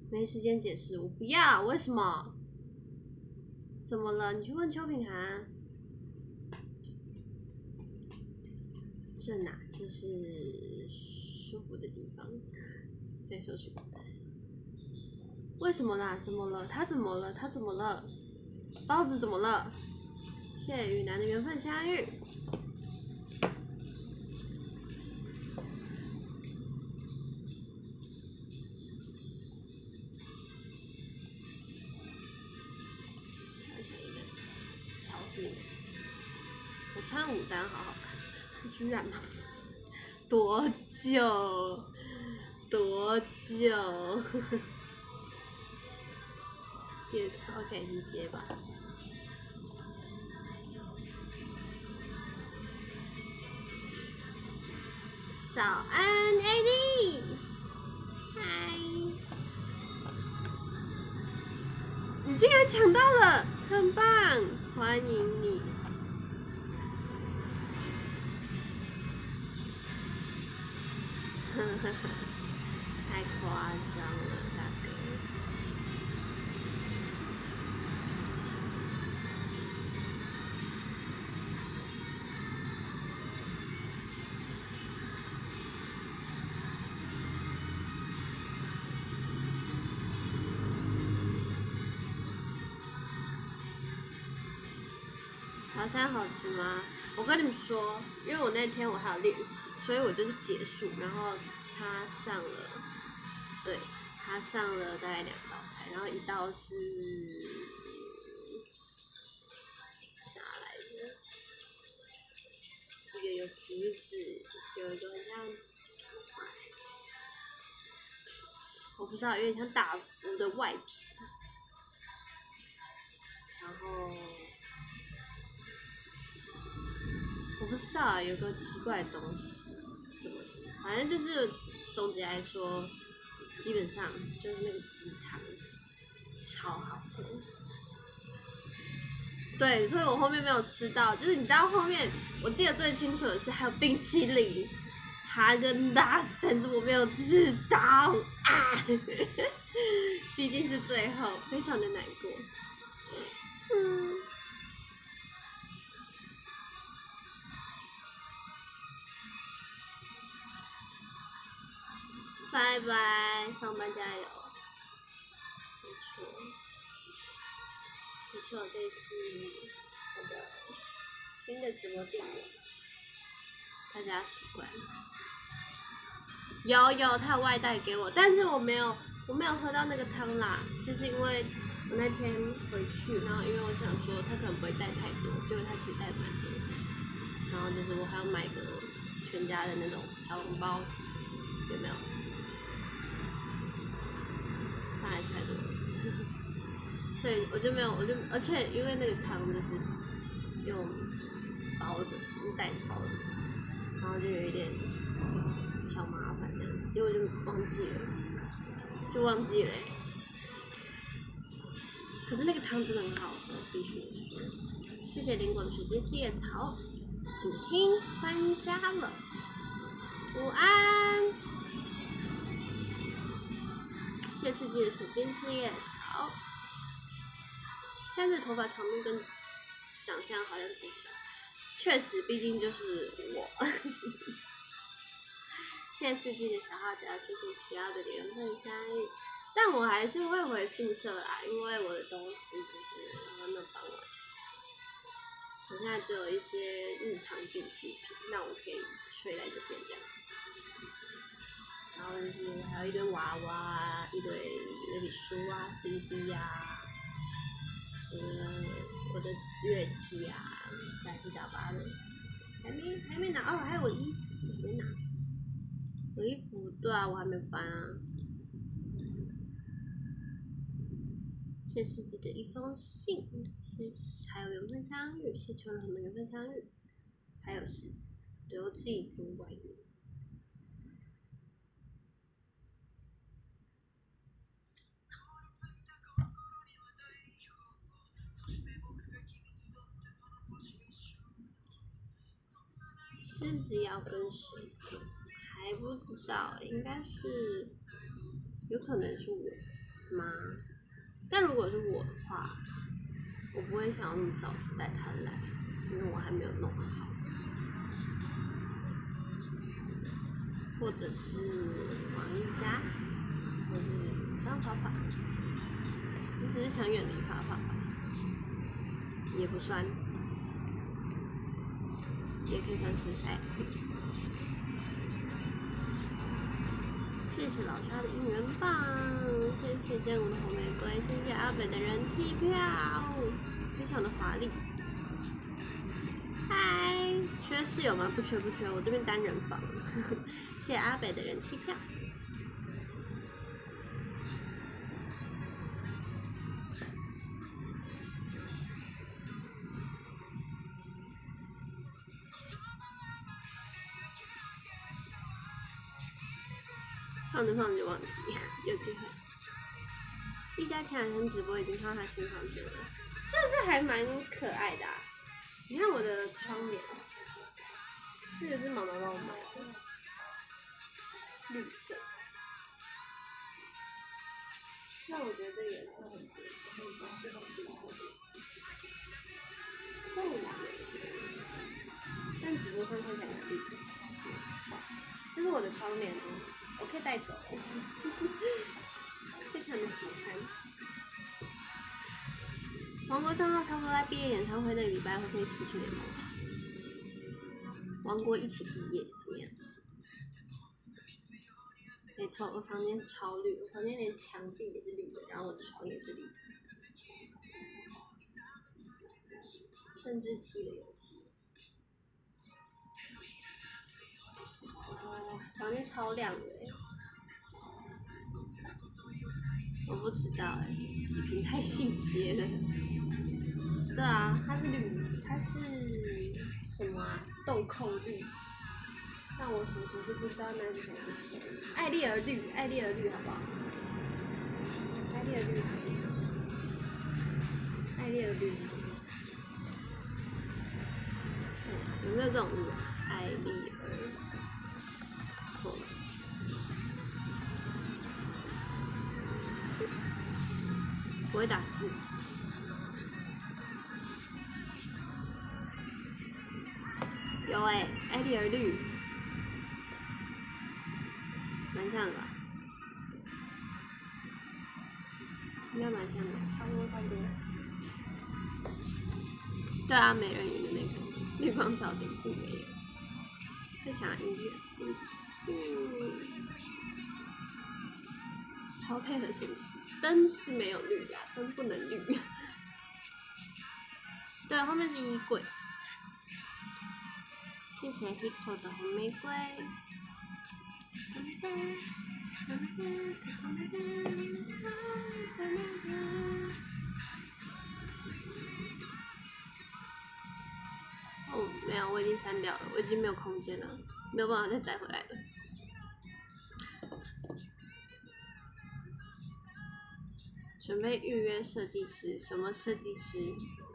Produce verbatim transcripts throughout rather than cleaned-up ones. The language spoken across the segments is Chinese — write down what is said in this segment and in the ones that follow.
没时间解释，我不要，为什么？怎么了？你去问邱品涵。这哪就是舒服的地方？谁说什么？为什么啦？怎么了？他怎么了？他怎么了？包子怎么了？谢与男的缘分相遇。超市里面，我穿牡丹好好看，居然吗？多久？多久？也 OK， 你接吧。早安 ，A D， 嗨！你竟然抢到了，很棒，欢迎你。呵呵呵，太夸张了，大哥。早餐好吃吗？我跟你们说，因为我那天我还有练习，所以我就是结束，然后他上了，对，他上了大概两道菜，然后一道是啥来着？一个有橘子，有一个很像，我不知道，有点像大福的外皮，然后。我不知道啊，有个奇怪的东西，什么？反正就是总结来说，基本上就是那个鸡汤超好喝。对，所以我后面没有吃到，就是你知道后面我记得最清楚的是还有冰淇淋，哈根达斯，但是我没有吃到啊，毕竟是最后，非常的难过。嗯。拜拜，上班加油。没错，没错，这是我的新的直播地点，大家习惯。有有，他有外带给我，但是我没有，我没有喝到那个汤啦，就是因为我那天回去，然后因为我想说他可能不会带太多，结果他其实带蛮多，然后就是我还要买个全家的那种小笼包，有没有？那还是太多了，所以我就没有，我就而且因为那个汤就是用包着，用袋子包着，然后就有一点小麻烦这样子，结果就忘记了，就忘记了、欸。可是那个汤真的很好喝，必须得说。谢谢林果的水晶四叶草，请听搬家了。午安。谢谢四季的水晶四叶草。现在头发长度跟长相好像记起来，确实，毕竟就是我。谢谢四季的小号角，谢谢需要的缘分相遇。但我还是会回宿舍啦，因为我的东西就是他们帮我一起吃。我现在只有一些日常必需品，那我可以睡在这边这样子。然后就是还有一堆娃娃啊，一堆乐理书啊、C D 啊，呃，我的乐器啊，杂七杂八的，还没还没拿哦，还有我衣服没拿。我衣服对啊，我还没搬啊。谢谢自己的一封信，谢谢还有缘分相遇，谢求了很多缘分相遇，还有狮子，对我自己住外面。狮子要跟谁走？还不知道，应该是，有可能是我。 吗？但如果是我的话，我不会想要那么早就带他来，因为我还没有弄好。或者是王一佳，或是张法法，你只是想远离法法吧，也不算，也可以算是爱。谢谢老沙的应援棒，谢谢剑舞的红玫瑰，谢谢阿北的人气票，非常的华丽。嗨，缺室友吗？不缺不缺，我这边单人房。谢谢阿北的人气票。放着放着就忘记，有机会。一家前两天直播已经看到他新房间了，是不是还蛮可爱的啊？你看我的窗帘，这个是妈妈帮我买的，绿色。那我觉得这个颜色很对，很适合绿色。这种蓝的，但直播上看起来很绿。这是我的窗帘哦，我可以带走，非常的喜欢。王国账号差不多在毕业演唱会那个礼拜会不会提出联盟跑？王国一起毕业怎么样？没错，我房间超绿，我房间连墙壁也是绿的，然后我的床也是绿的，甚至漆的游戏。哦，房间超亮的哎，我不知道哎，你评太细节了。对啊，它是绿，它是什么啊？豆蔻绿。但我属实是不知道那是什么绿色。艾丽儿绿，艾丽儿绿好不好？艾丽儿绿可以。艾丽儿绿是什么？有没有这种绿啊？艾丽儿，错了。不会打字。有哎、欸，艾丽儿绿，蛮像的吧？应该蛮像的，差不多差不多。对啊，美人鱼的那个绿光小顶部没有。会想音乐，不是。超配合现实，灯是没有绿啊，灯不能绿。对，后面是衣柜。谢谢 Hiko 的红玫瑰。哦，没有，我已经删掉了，我已经没有空间了，没有办法再载回来了。准备预约设计师，什么设计师？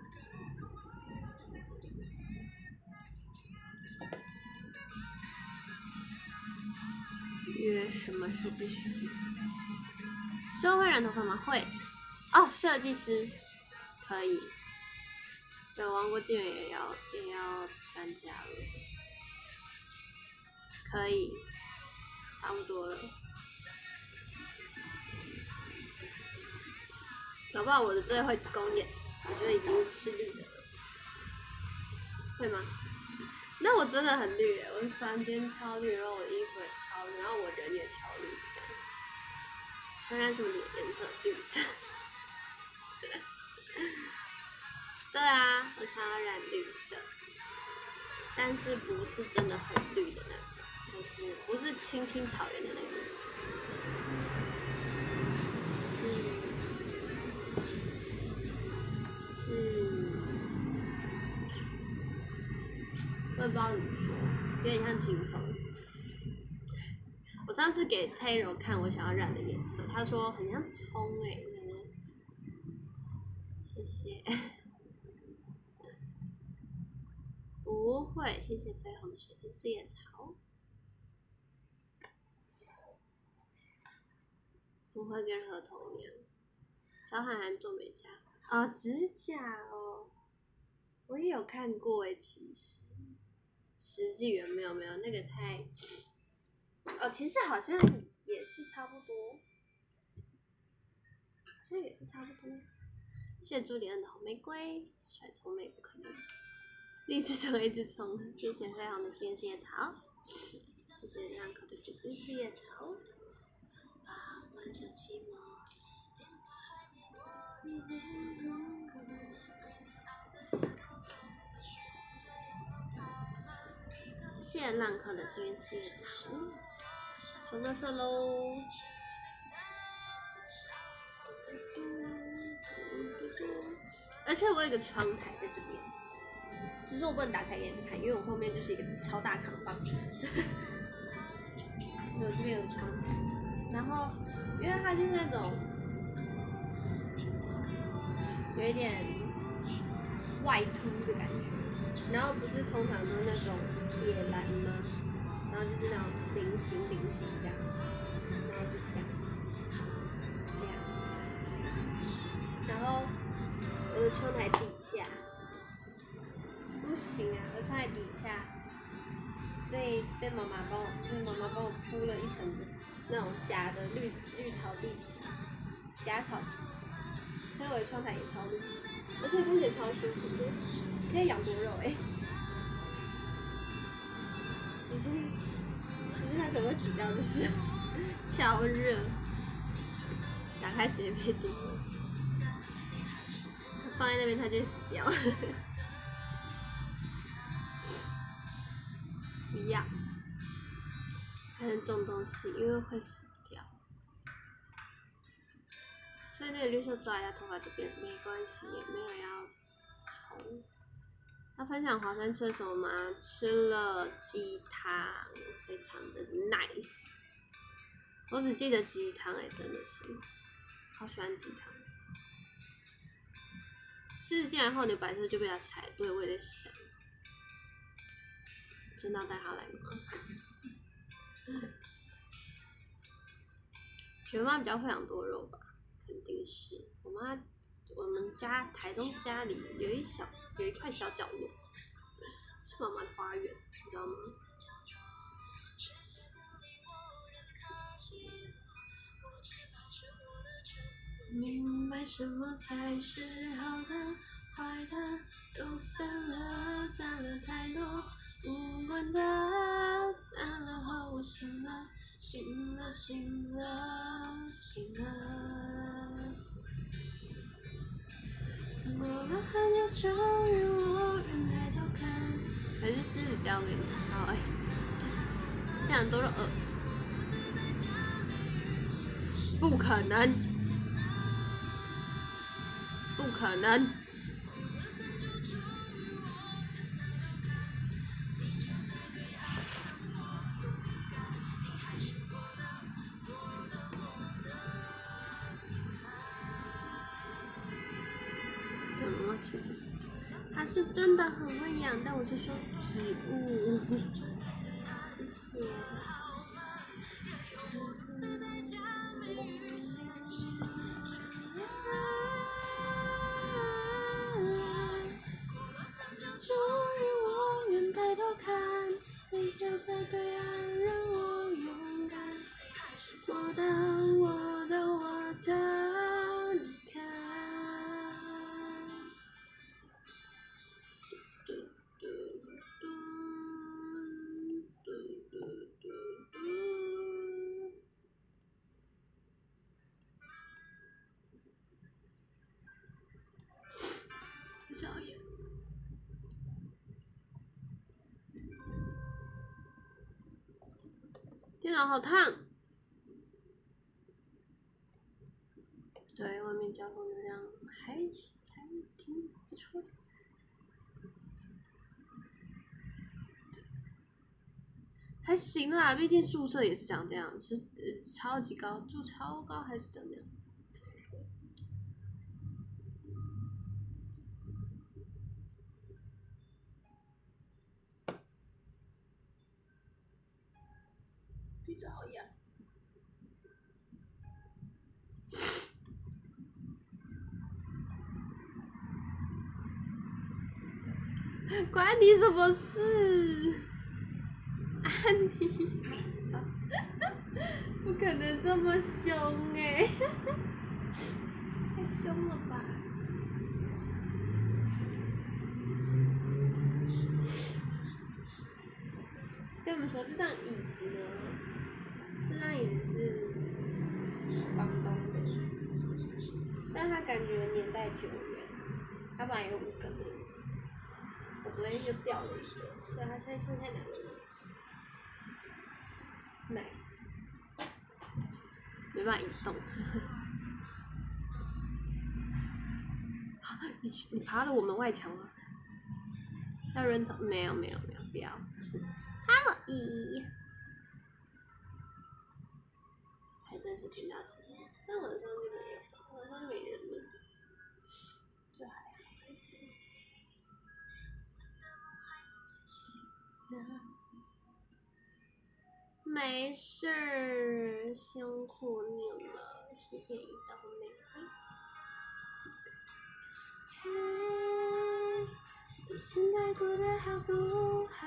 约什么设计师？之后会染头发吗？会。哦，设计师可以。对，王国纪元也要也要搬家了，可以，差不多了。搞不好我的最后一次公演，我觉得已经是绿的了，会吗？那我真的很绿耶，我的房间超绿，然后我的衣服也超绿，然后我人也超绿，是这样。想染什么颜色？绿色。对啊，我想要染绿色，但是不是真的很绿的那种，就是不是青青草原的那个绿色，是是，我也不知道怎么说，有点像青葱。我上次给 Taylor 看我想要染的颜色，他说很像葱哎、欸，谢谢。不会，谢谢绯红的水晶四叶草。 不会跟河童一样。小涵涵做美甲啊、哦，指甲哦，我也有看过诶，其实实际原没有没有那个太，哦，其实好像也是差不多，好像也是差不多。谢谢朱里恩的红玫瑰，甩葱妹不可能，荔枝成为一只葱，谢谢飞鸿的鲜血草，谢谢浪口的橘子四叶草，啊，玩着寂寞。谢谢浪客的幸运四叶草，收垃圾喽。而且我有一个窗台在这边，只是我不能打开给你们看，因为我后面就是一个超大扛棒。就是我这边有个窗台，然后因为它就是那种有一点外凸的感觉，然后不是通常都是那种铁栏吗？然后就是那种菱形菱形这样子，然后就这样，这样，然后我的窗台底下，不行啊，我的窗台底下被被妈妈帮我，就是妈妈帮我铺了一层那种假的绿绿草地皮，假草皮，所以我的窗台也超绿，而且看起来超舒服的，可以养多肉哎、欸。只是只是它可能会死掉，就是超热，打开直接被叮了，放在那边它就会死掉。不要，还能种东西，因为会死掉。所以那个绿色抓一下头发这边没关系，也没有要冲。要分享华山吃了什么吗？吃了鸡汤，非常的 nice。我只记得鸡汤哎，真的是，好喜欢鸡汤。吃进来后，你白色就被它踩，对，我也在想，真的要带它来吗？觉得妈比较会养多肉吧，肯定是。我妈，我们家台中家里有一小有一块小角落，是妈妈的花园，你知道吗？明白什么才是好的，坏的都散了，散了太多，不管它，散了后我醒了，醒了醒了醒了。过了很久，终于我愿抬头看，还是狮子交给你，好哎、欸，这样都是呃，不可能。不可能！怎么吃？他是真的很会养，但我是说植物。谢谢。终于我愿抬头看，你站在对岸，让我勇敢。我的，我的，我的，你看。嘟嘟嘟嘟嘟嘟嘟。不眨眼。电脑好烫。对，外面交通流量还还挺不错的。还行啦，毕竟宿舍也是长这样，是呃超级高，住超高还是长这样。鼻子好痒。 关你什么事？安妮，不可能这么凶哎、欸，太凶了吧！跟你们说，这张椅子呢，这张椅子是房东的，但他感觉年代久远，他本来有五个轮子，我昨天就掉了一个，所以他现在剩下两个轮子。Nice， 没办法移动。你你爬了我们外墙吗？要扔头？没有没有没有，不要。Hello， 咦，还真是听到声音，但晚上就没有，晚上没人了，就还好。没事儿，辛苦你了，谢谢一道玫瑰。你现在过得好不好？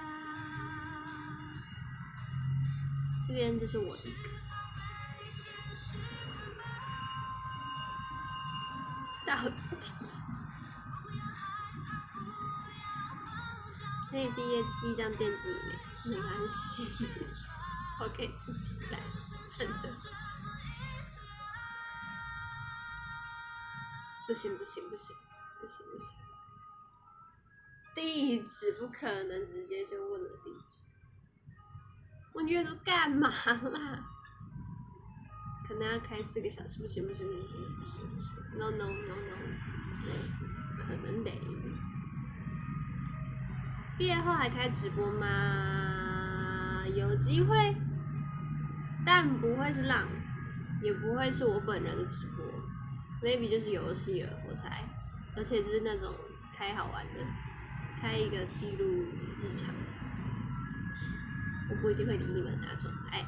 这边就是我一个。到底可以毕业寄一张电子邮件，没关系，我可以自己来，真的。不行不行不行不行不行，地址不可能直接就问了地址，问阅读干嘛啦？可能要开四个小时，不行不行不行不行不行不行 ，no no no no， 可能得。毕业后还开直播吗？有机会，但不会是浪，也不会是我本人的直播 ，maybe 就是游戏了，我猜，而且是那种开好玩的，开一个记录日常，我不一定会理你们那种，哎。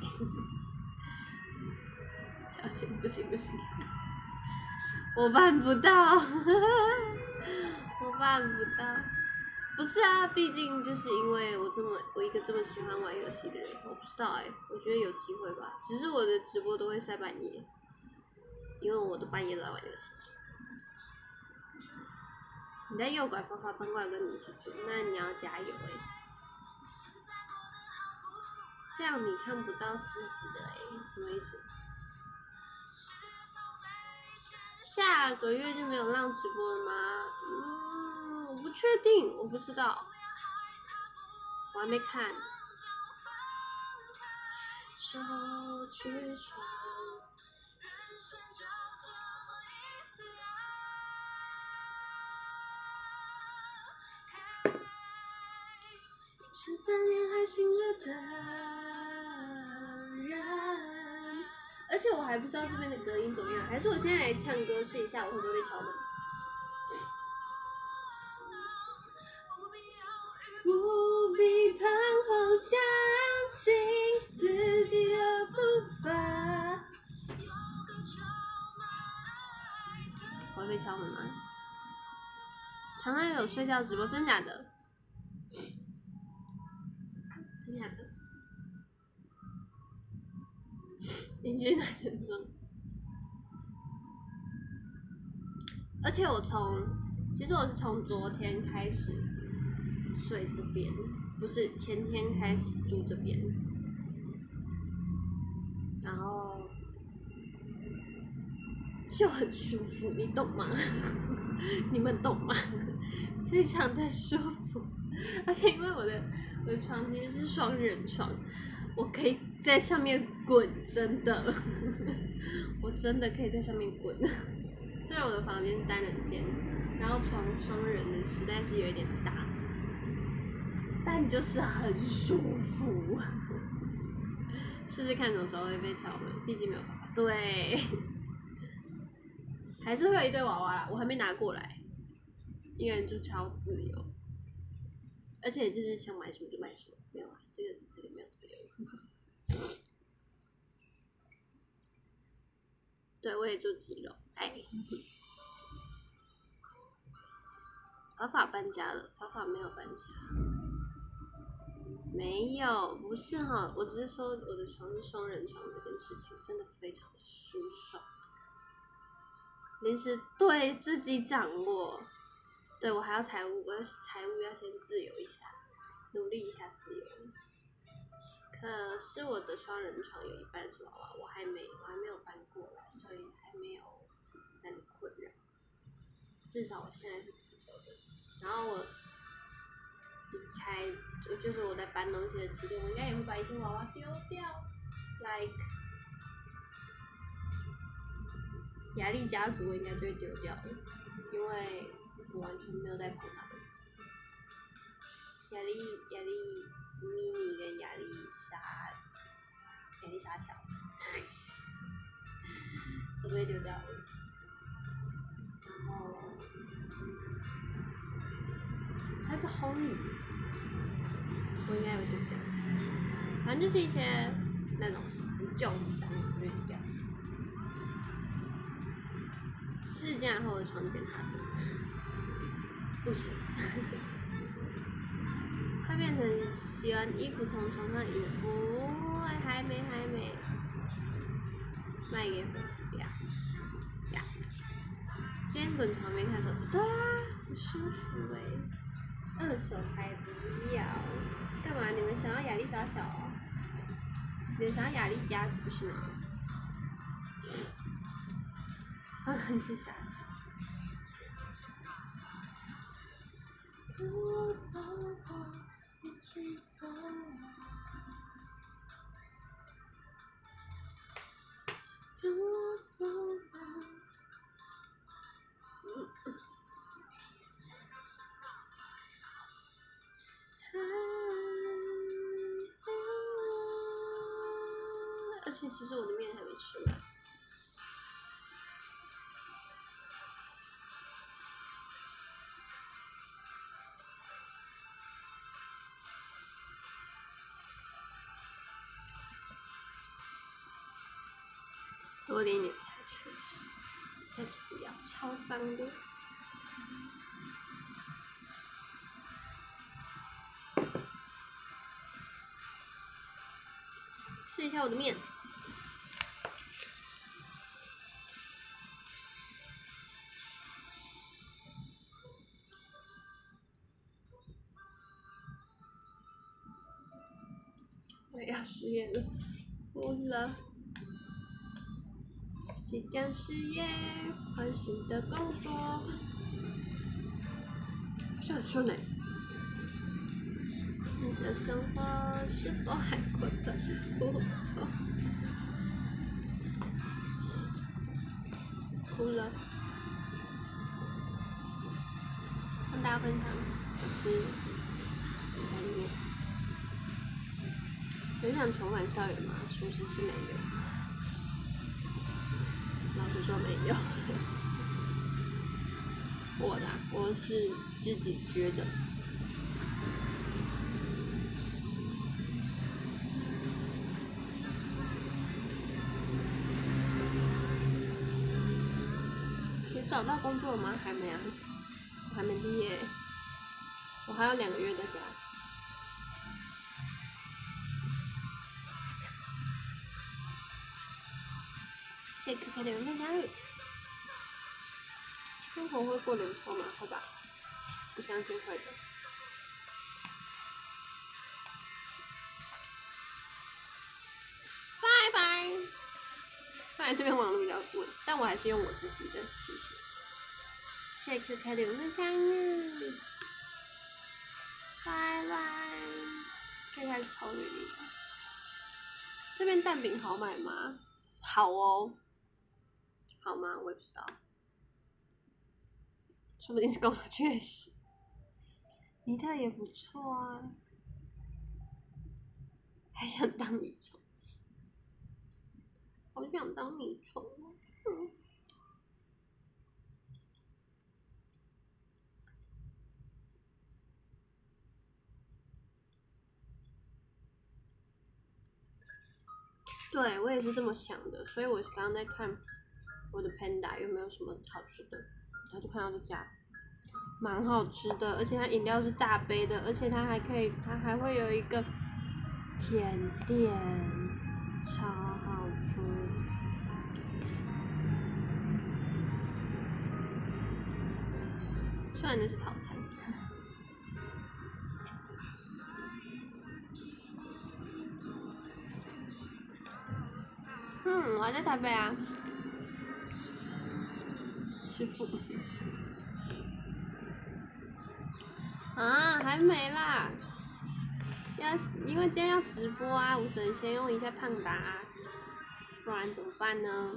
小钱不行不行，我办不到，我办不到。不是啊，毕竟就是因为我这么我一个这么喜欢玩游戏的人，我不知道哎、欸，我觉得有机会吧。只是我的直播都会塞半夜，因为我的半夜都在玩游戏。你在右拐发发搬过来跟你一起住，那你要加油哎、欸。这样你看不到狮子的哎、欸，什么意思？下个月就没有浪直播了吗？嗯，我不确定，我不知道，我还没看。手举手。前三年还醒着的人，而且我还不知道这边的隔音怎么样，还是我现在来唱歌试一下，我会不会被敲门？不必彷徨，相信自己的步伐。我会被敲门吗？常常有睡觉直播，真假的？真假的？邻居男生装。而且我从，其实我是从昨天开始睡这边，不是前天开始住这边，然后就很舒服，你懂吗？你们懂吗？非常的舒服，而且因为我的我的床其实是双人床，我可以在上面滚，真的，我真的可以在上面滚。虽然我的房间是单人间，然后床双人的实在是有一点大，但就是很舒服。试试看什么时候会被敲门，毕竟没有爸爸。对，还是会有一堆娃娃啦，我还没拿过来。一个人就超自由，而且就是想买什么就买什么，没有啊，这个这个没有自由。对，我也住几楼，哎。 法法搬家了，法法没有搬家，没有，不是哈，我只是说我的床是双人床这件事情真的非常的舒爽，临时对自己掌握，对我还要财务，我要财务要先自由一下，努力一下自由。可是我的双人床有一半是娃娃，我还没，我还没有搬过来，所以还没有那个困扰。至少我现在是自由的。然后我离开，就是我在搬东西的期间，我应该也会把一些娃娃丢掉 ，like 雅丽家族我应该就会丢掉了，因为我完全没有在碰他们。雅丽、雅丽、咪咪跟雅丽莎、雅丽莎乔，我都会丢掉了。然后还有只红鱼，我应该也会丢掉。反正就是一些那种很旧很脏的，我就丢掉。是这样后的床变他的，不行。快变成洗完衣服从床上移了，不会，还没还没，卖给粉丝呀呀！今天滚床边看手机，对啊，很舒服哎、欸。二手还不要，干嘛？你们想要亚丽莎小哦？你们想要雅丽家族是吗？好，你是啥？跟我走吧，一起走跟我走吧。嗯。而且其实我的面还没吃完。多淋点菜确实，但是不要超脏的。试一下我的面。我要失业了，哭了。即将失业，换新的工作。想说呢？你的生活是否还过得不错？哭了。跟大家分享，我吃意大利面。很想重返校园吗？属实是没有。老实说没有。我啦，我是自己觉得。你找到工作了吗？还没啊，我还没毕业，我还有两个月在家。谢谢可可的缘分加入。生活会过得不错吗？会吧，我相信会的。拜拜。看来这边网络比较稳，但我还是用我自己的，其实。谢谢可可的缘分相遇。拜拜。可以开始投履历了。这边蛋饼好买吗？好哦。好吗？我也不知道。说不定是工作确实。尼特也不错啊。还想当米虫。好想当米虫哦。嗯。对，我也是这么想的，所以我刚刚在看我的 Panda 有没有什么好吃的，然后就看到这家， 蛮好吃的，而且它饮料是大杯的，而且它还可以，它还会有一个甜点，超好吃。虽然那是套餐。嗯，我还在台北啊。师傅。啊，还没啦。现在因为今天要直播啊，我只能先用一下胖达、啊，不然怎么办呢？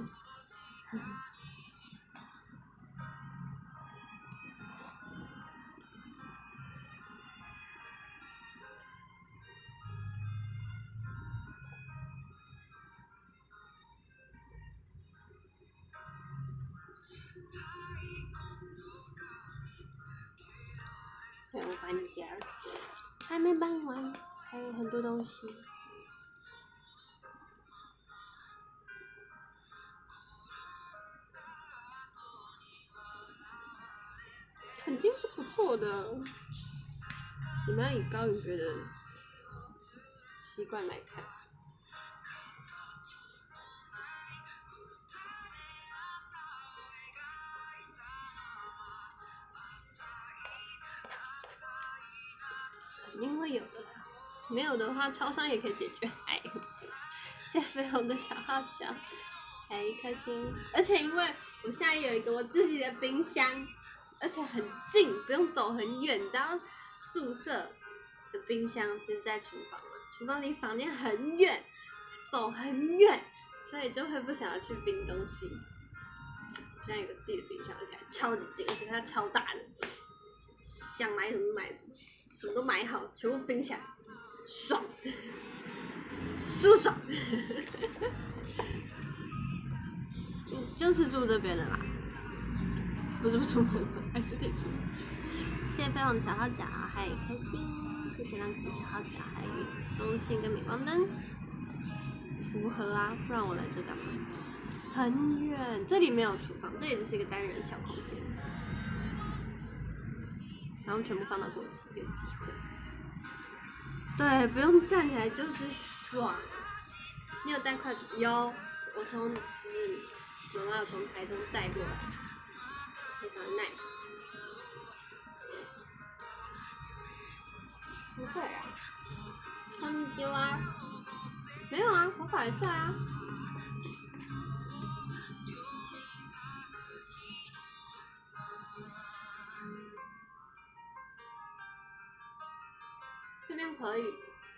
对，我搬家，还没搬完，还有很多东西。肯定是不错的。你们要以高宇觉得习惯来看。肯定会有的啦，没有的话，超商也可以解决。哎，谢谢飞鸿的小号角，还一颗星。而且因为我现在有一个我自己的冰箱，而且很近，不用走很远。你知道宿舍的冰箱就是在厨房嘛，厨房离房间很远，走很远，所以就会不想要去冰东西。我现在有个自己的冰箱，而且还超级近，而且它超大的，想买什么买什么。什么都买好，全部冰起来，爽，舒爽。嗯，就是住这边的啦，不是不出门吗？还是得住。谢谢飞鸿的小号角，还有开心，谢谢浪可的小号角，还有中信跟镁光灯，符合啊，不然我来这干嘛？很远，这里没有厨房，这里只是一个单人小空间，然后全部放到过期，有机会。对，不用站起来就是爽。你有带快煮？有，我从就是妈妈有从台中带过来，非常 nice。不会啊，他们丢啊？没有啊，头发还在啊。这边可以，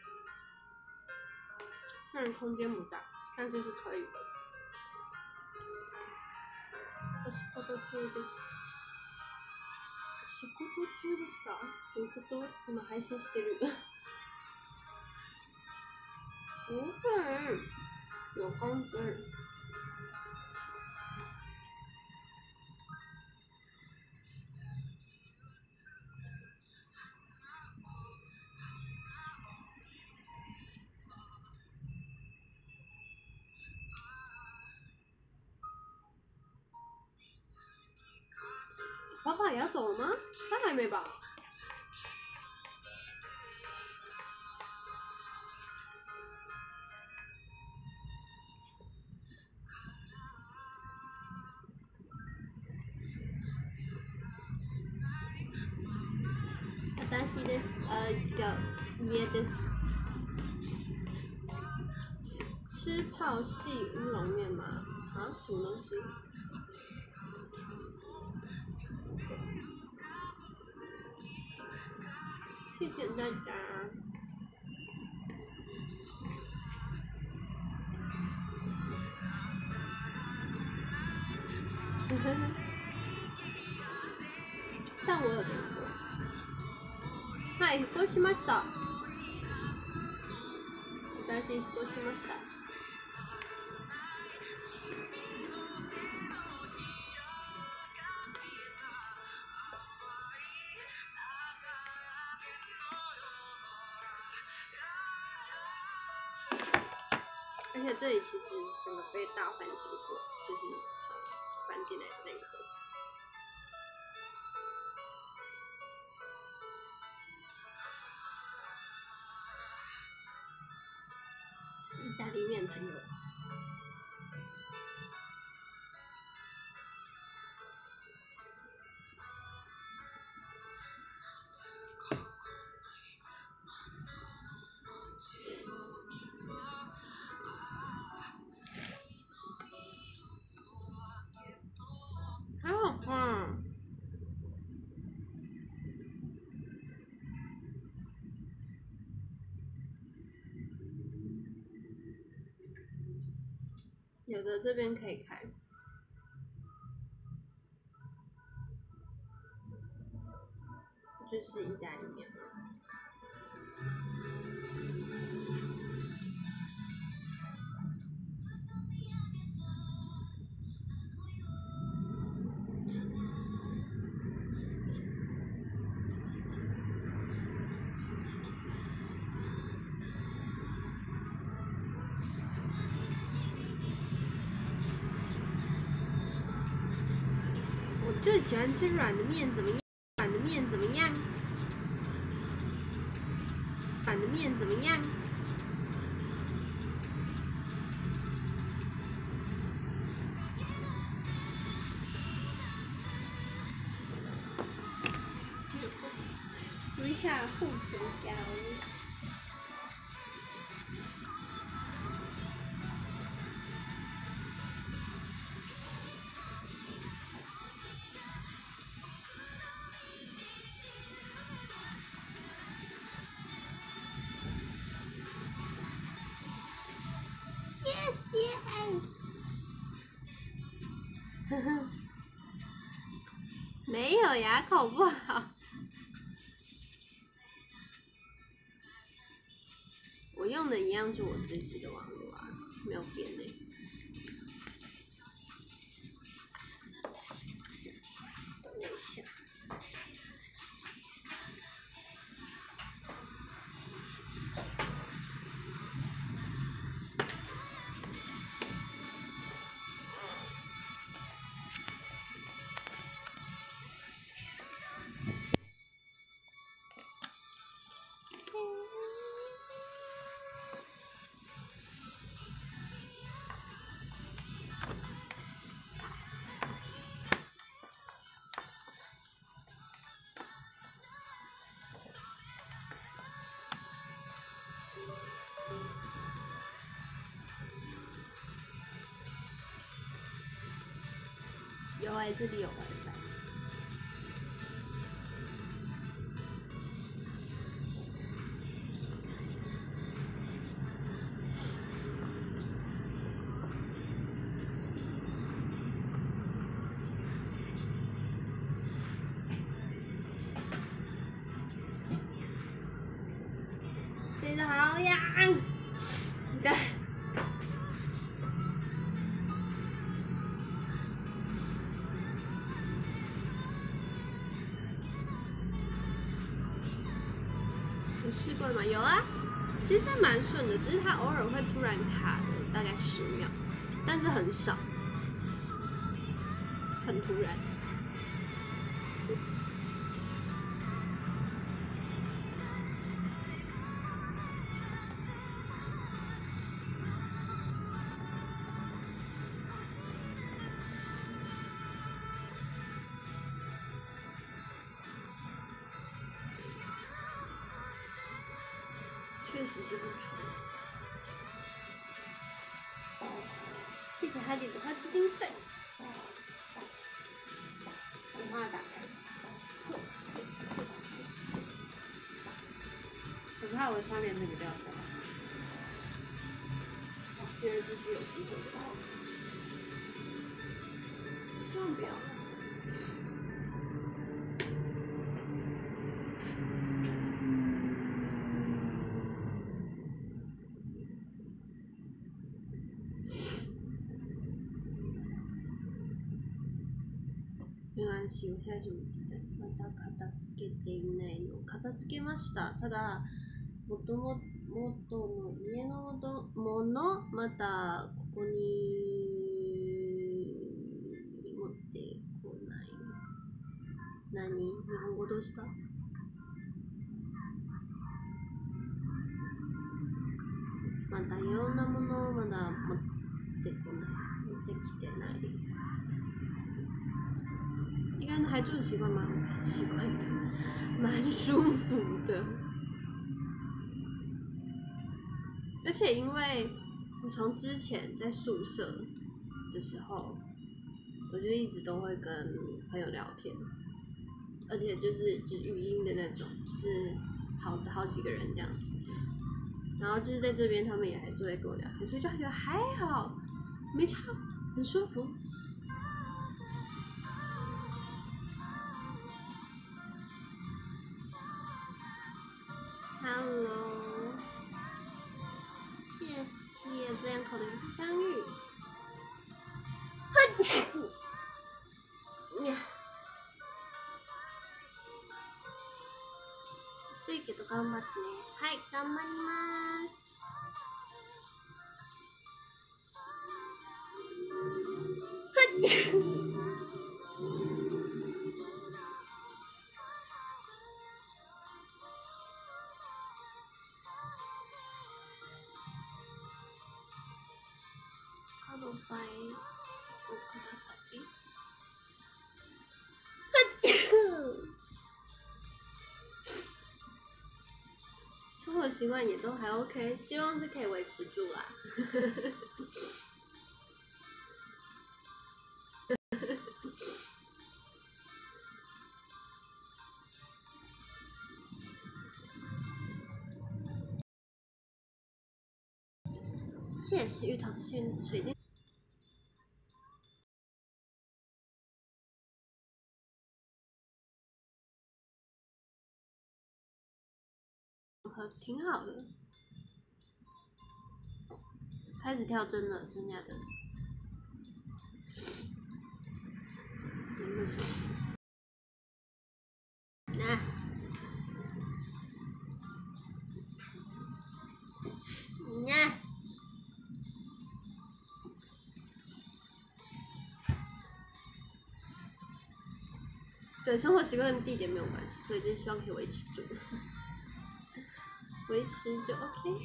但是空间不大，但是是可以的。お仕事中ですか？仕事中ですか？どういうこと？今配信してる。不会，有空间。爸爸也要走了吗？他还没吧？私です。呃，違う。家です。吃泡系乌龙面吗？啊，什么东西？谢谢大家。但我有点过。はい、引っ越しました。私引っ越しました。而且这里其实整个被大翻新过，就是从搬进来的那一刻。 意大利面朋友。好好棒！有的这边可以开，就是意大利面。我最喜欢吃软的面，怎么样？软的面怎么样？软的面怎么样？涂一下护唇膏。谢谢。呵呵，没有牙口不好。我用的一样是我自己的网络啊，没有变呢。等我一下。有哎、欸，这里有 WiFi。非常好呀！对。有试过了吗？有啊，其实蛮顺的，只是它偶尔会突然卡的，大概十秒，但是很少，很突然。确实是不错。谢谢海底的花枝精粹。我帮它打开。我怕我窗帘这个掉下来。因为这是有机会的。希望不要。没关系，我现在是無敵だ。また片付けていないの。片付けました。ただ、もとも元の家のもの、またここに持ってこない。何？日本語どうした？またいろんなもだ持ってこない，持ってきてない。一个人还住习惯吗？蛮习惯的，蛮舒服的。而且因为我从之前在宿舍的时候，我就一直都会跟朋友聊天，而且就是就是语音的那种，就是好好几个人这样子。然后就是在这边，他们也还是会跟我聊天，所以就觉得还好，没差，很舒服。Hello， 谢谢 Blanco 的相遇。暑いけど頑張ってね。はい、頑張ります。アドバイスをください。生活习惯也都还 OK， 希望是可以维持住啦。谢谢芋头的水水晶。挺好的，开始跳针了，真假的？那、啊，那、啊，对，生活习惯跟地点没有关系，所以就希望可以维持住，维持就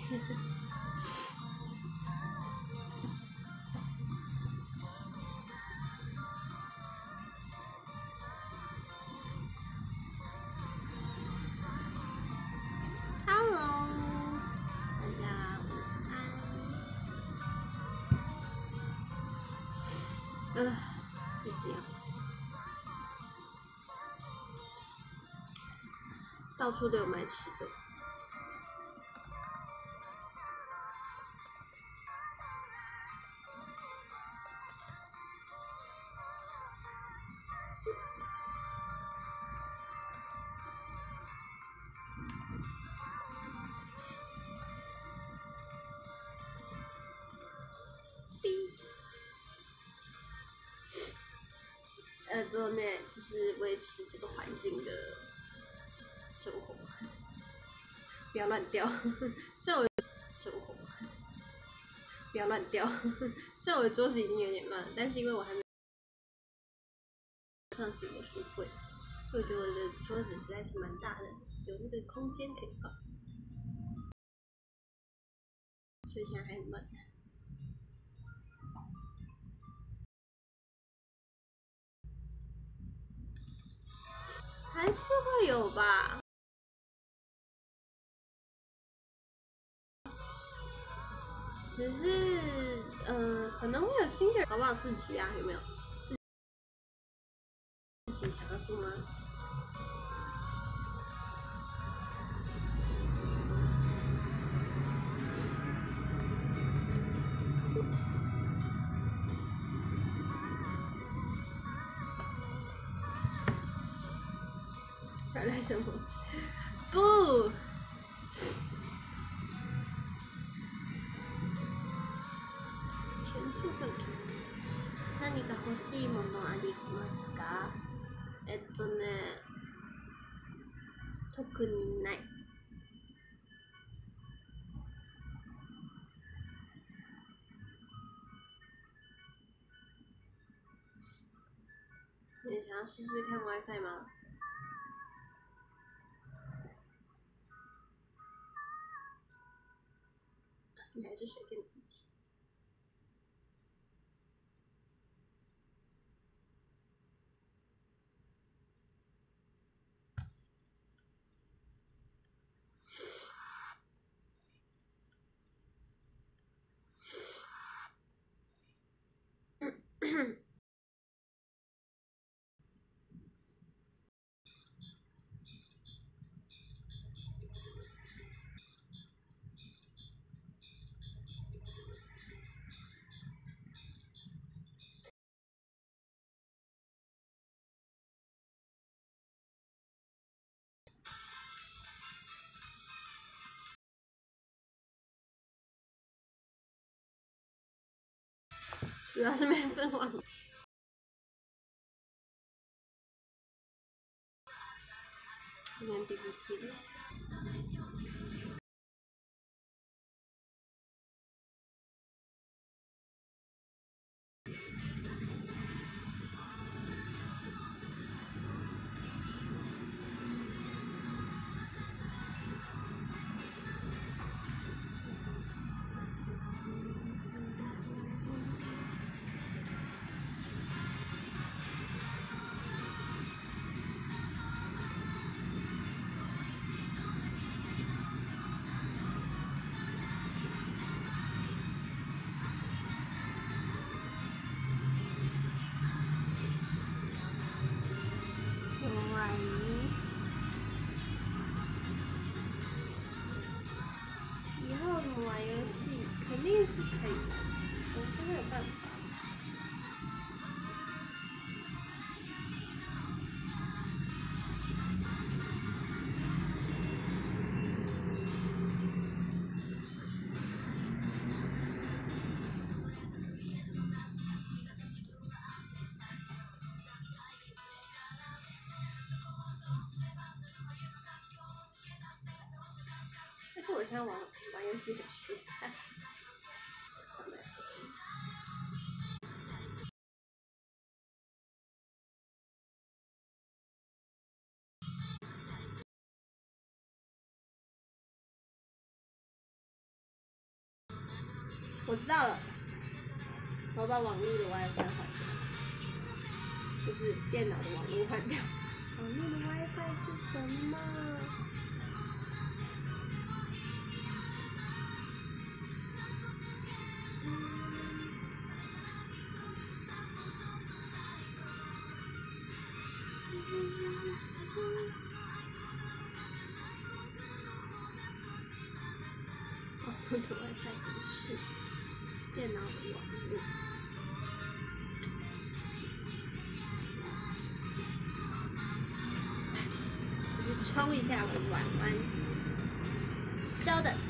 OK。Hello， 大家晚安。呃，就这样，到处都有卖吃的。呃，都呢，就是维持这个环境的生活，不要乱掉。虽然我生活，不要乱掉。虽然我的桌子已经有点乱了，但是因为我还没上新的书柜，我觉得我的桌子实在是蛮大的，有那个空间可以放，所以现在还很乱。还是会有吧，只是呃可能会有新的人，好不好？四期啊，有没有？四期想要住吗？快乐生活，不。前宿舍住。何か欲しいものありますか？えっとね、特にない。你想要试试看 WiFi 吗？你还是水电的问题。 主要是没分完。连 B B T 了。以后怎么玩游戏，肯定是可以的，总是会有办法。但是我现在玩玩游戏很虚。我知道了，我要把网络的 WiFi 换掉，就是电脑的网络换掉。网络的 WiFi 是什么？网络的 WiFi 不是电脑的网络。我去冲一下我的碗碗，稍等。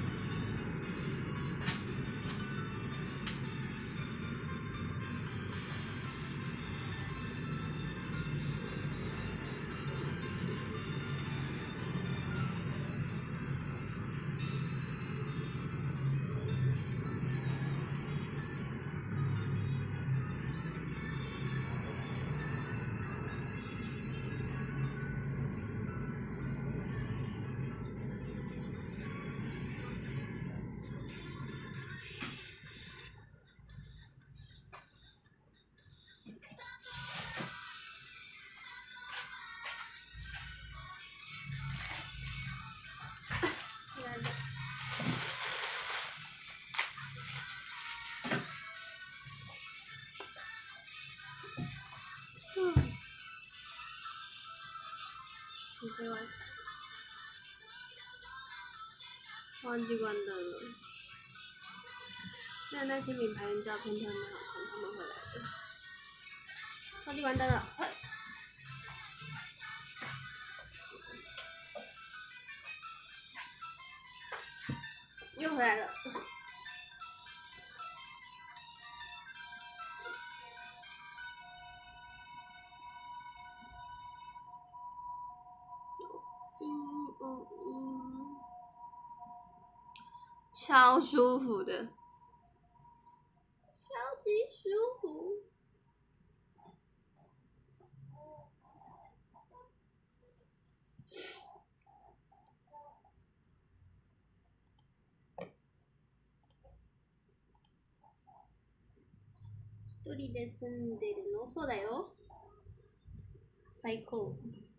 你可以玩。忘记关灯了。那那些名牌人照片他们好看，他们会来的。忘记关灯了，快！又回来了。嗯嗯嗯，超舒服的，超级舒服。一人で住んでるの？そうだよ。最高。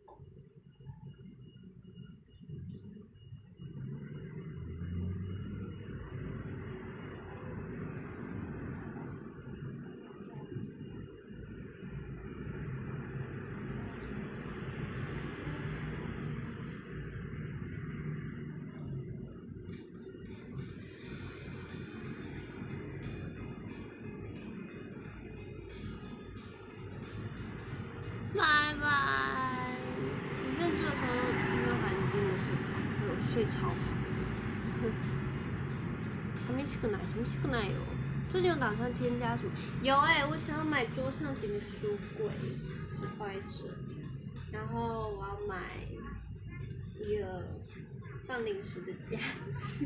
拜拜。我认住的时候，因为环境的状况，会有睡着。寂しくない、寂しくないよ。 最近有打算添加什么？有哎、欸，我想要买桌上型的书柜，就放在这里。然后我要买一个放零食的架子。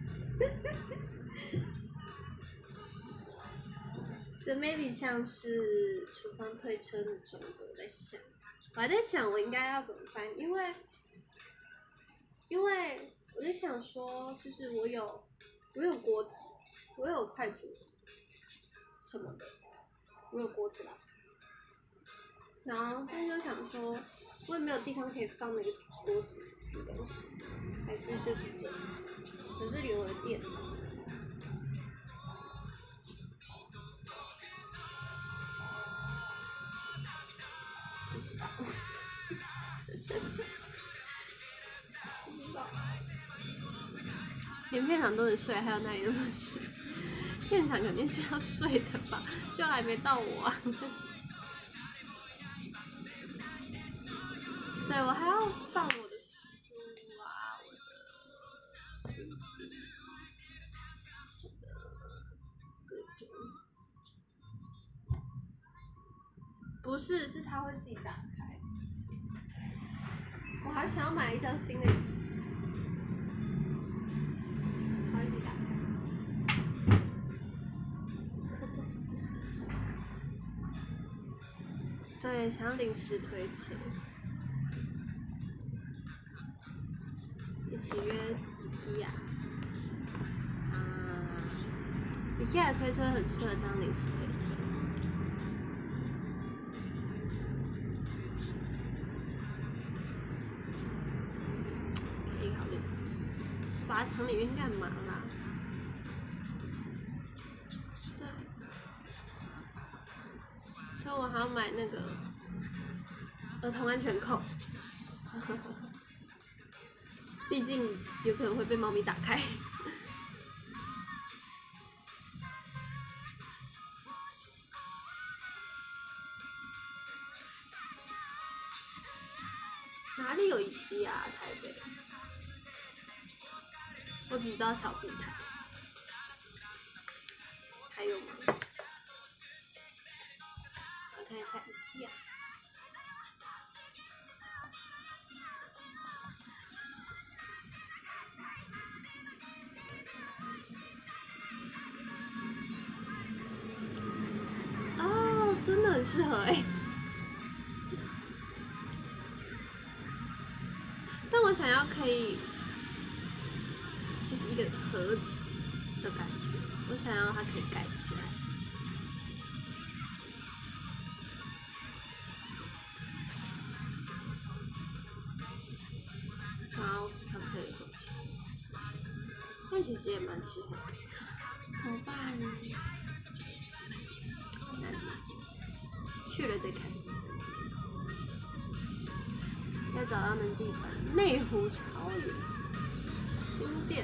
这 maybe 像是厨房推车那种的，我在想，我还在想我应该要怎么办，因为因为我在想说，就是我有我有锅子，我有快煮什么的，我有锅子啦，然后但是又想说，我也没有地方可以放那个锅子煮东西，还是就是这样，可是里有我的电脑。不知道，不知道，连片场都能睡，还有哪里都能睡？片场肯定是要睡的吧，就还没到我啊。对，我还要放我的书啊，我的 C D， 我的各种。不是，是它会自己打开。我还想要买一张新的椅子，它会自己打开。对，想要临时推车，一起约 IKEA。啊 ，IKEA 的推车很适合当临时推车。可以考虑。把它藏里面干嘛啦？对。所以我还要买那个儿童安全扣，毕竟有可能会被猫咪打开。哪里有IKEA啊？台北？我只知道小碧台，还有吗？我看一下IKEA。哦，真的很适合哎、欸。但我想要可以，就是一个盒子的感觉，我想要它可以盖起来。然后它可以回去，但其实也蛮适合的。怎么办？难去了再看。要找到能自己搬。内湖超远，新店。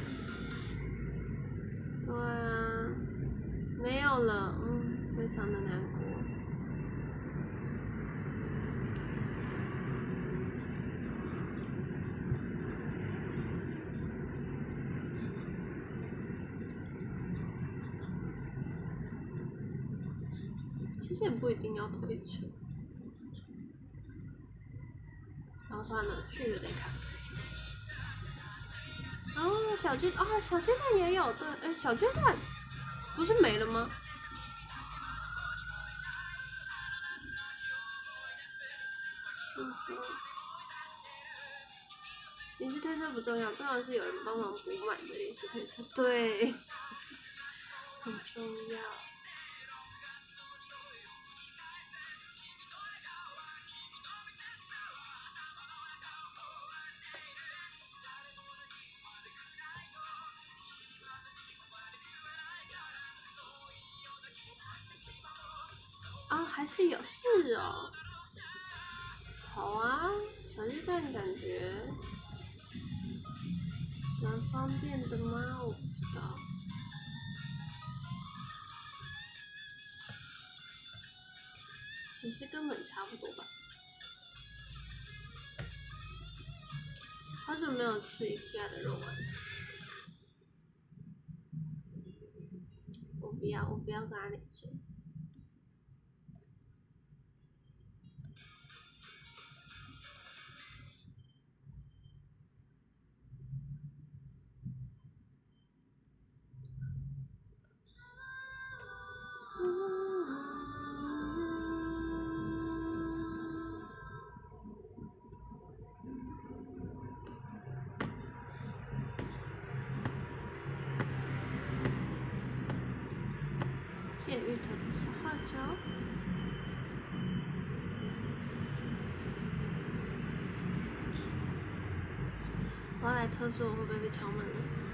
对啊，没有了，嗯，非常的难过。其实也不一定要推车。然后算了，去了再看。哦，小巨啊，小巨蛋也有，对，哎，小巨蛋不是没了吗？临时推车不重要，重要是有人帮忙补满的临时推车，对，很重要。啊、哦，还是有，是哦。好啊，小巨蛋感觉蛮方便的吗？我不知道。其实根本差不多吧。好久没有吃 IKEA 的肉丸，我不要，我不要跟他领证。谢芋头的小号角。我要来测试我会不会被敲门了。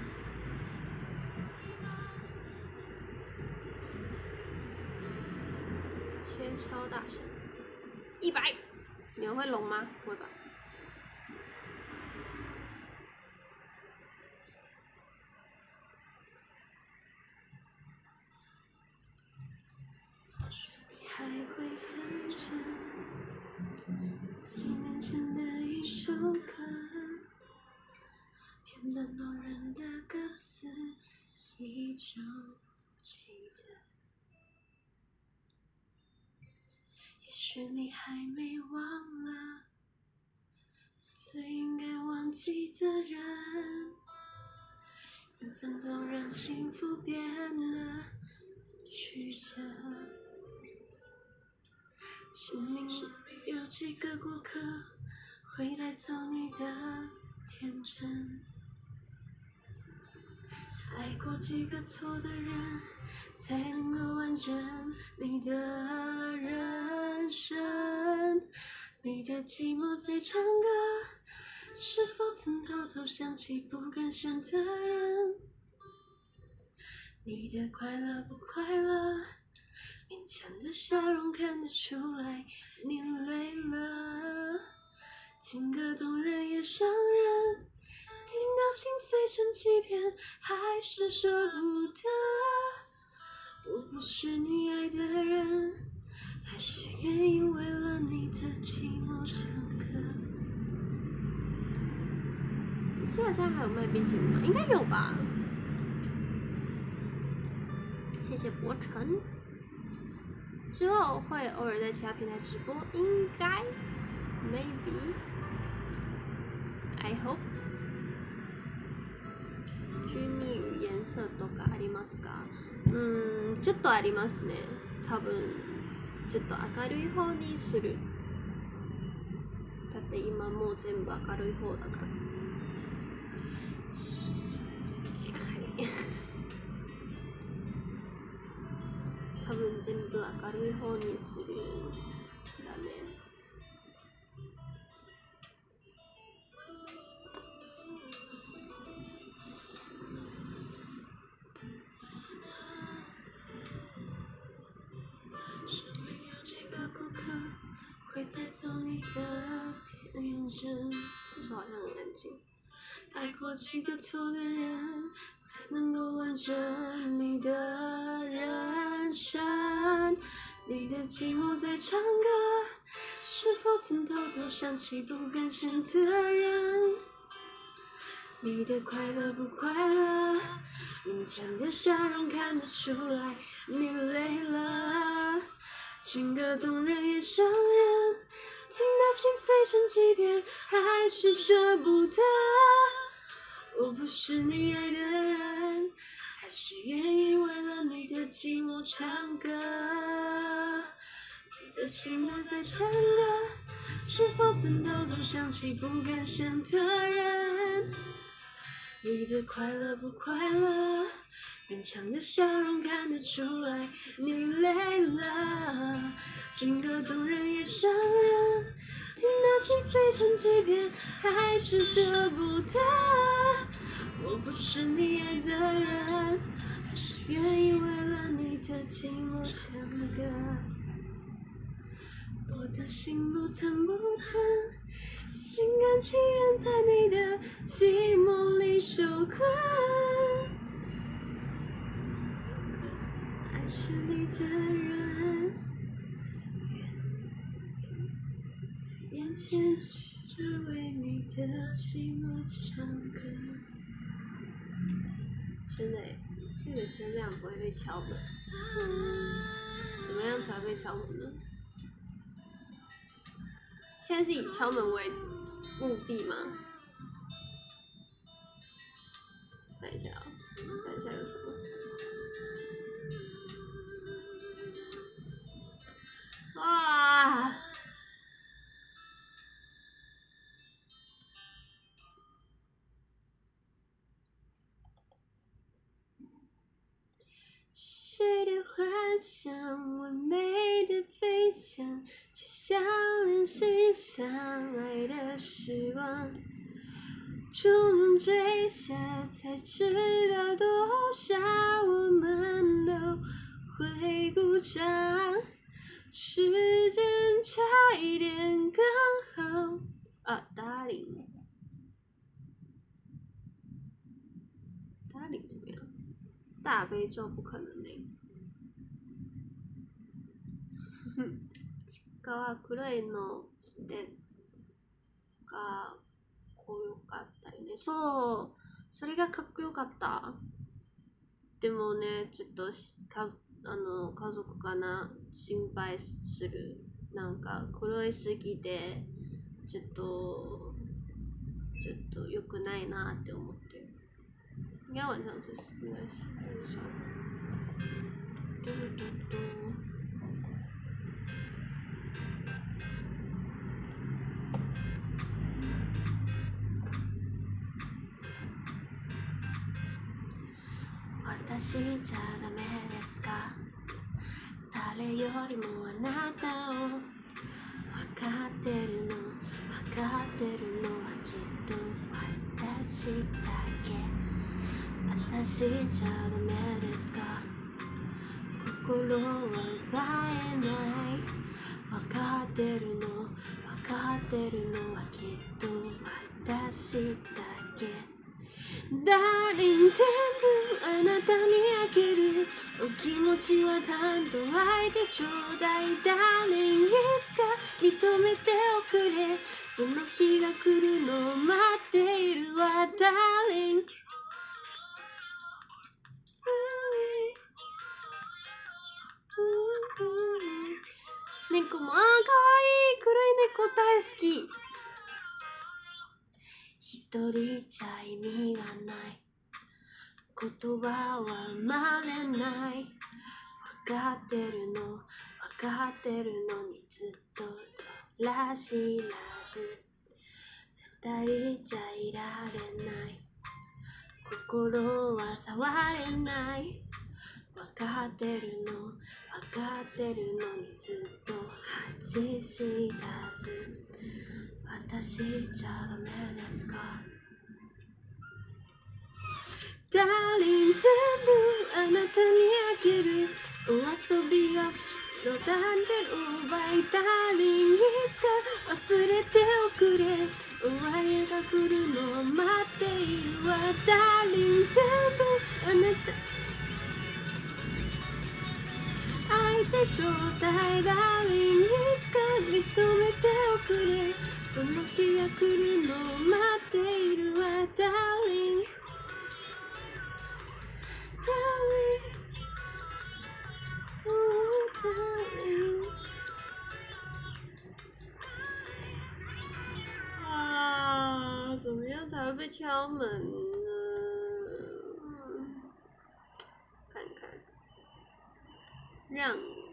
切超大声，一百，你们会聋吗？不会吧。还会看着几年前的一首歌，片段动人的歌词依旧记得。也许你还没忘了最应该忘记的人，缘分总让幸福变得曲折。生命有几个过客会带走你的天真，爱过几个错的人才能够完整你的人生。你的寂寞在唱歌，是否曾偷偷想起不敢想的人？你的快乐不快乐，勉强的笑容看得出来你累了。情歌动人也伤人，听到心碎成几片，还是舍不得。我不是你爱的人，还是愿意为了你的寂寞唱歌。你记得现在还有卖冰淇淋吗？应该有吧。谢谢博成。之后会偶尔在其他平台直播，应该 ，maybe， I hope。虚拟语颜色とかありますか？うん、ちょっとありますね。多分ちょっと明るい方にする。だって今もう全部明るい方だから。はい。多分全部明るい方にするだね。几个过客会带走你的天真。这首好像很安静。爱过几个错的人，才能够完整你的人生。你的寂寞在唱歌，是否曾偷偷想起不敢想的人？你的快乐不快乐，勉强的笑容看得出来你累了。情歌动人也伤人，听到心碎成几片，还是舍不得。我不是你爱的人，还是愿意为了你的寂寞唱歌。你的心都在唱歌，是否曾偷偷想起不敢想的人？你的快乐不快乐，勉强的笑容看得出来你累了。情歌动人也伤人，听到心碎成几片，还是舍不得。我不是你爱的人，还是愿意为了你的寂寞唱歌。我的心不疼不疼，心甘情愿在你的寂寞里受困。爱是你的人，眼前只为你的寂寞唱歌。真的耶。 这个声量不会被敲门。怎么样才会被敲门呢？现在是以敲门为目的吗？看一下啊、喔，看一下有什么。啊！谁的幻想，完美的飞翔，却像连心相爱的时光。逐梦追下，才知道多少我们都会鼓掌。时间差一点刚好啊 ，Darling，Darling 怎么样？大悲咒不可能呢。川クレイの視点がかっこよかったよね。そう、それがかっこよかった。でもね、ちょっとかあの家族かな心配する。なんか黒いすぎてちょっとちょっと良くないなって思ってる。应该晚上吃没关系，等一下。嘟嘟嘟。私じゃダメですか？誰よりもあなたを分かってるの分かってるのはきっと私だけ。私じゃダメですか？心は奪えない分かってるの分かってるのはきっと私だけ。Darling 全部あなたにあげるお気持ちは担当相手ちょうだい Darling いつか認めておくれその日が来るのを待っているわ Darling猫もあーかわいい黒い猫大好き一人じゃ意味がない言葉は生まれない分かってるの分かってるのにずっとそら知らず二人じゃいられない心は触れない分かってるの分かってるのにずっと恥知らず私じゃダメですかDarling 全部あなたにあげるお遊びが口のダンデル奪い Darling いつか忘れておくれ終わりが来るのを待っているわ Darling 全部あなた愛てちょうだい Darling いつか認めておくれその日が来るのを待っているわ Darling Darling Oh darling 啊怎么样才会被敲门呢看看让你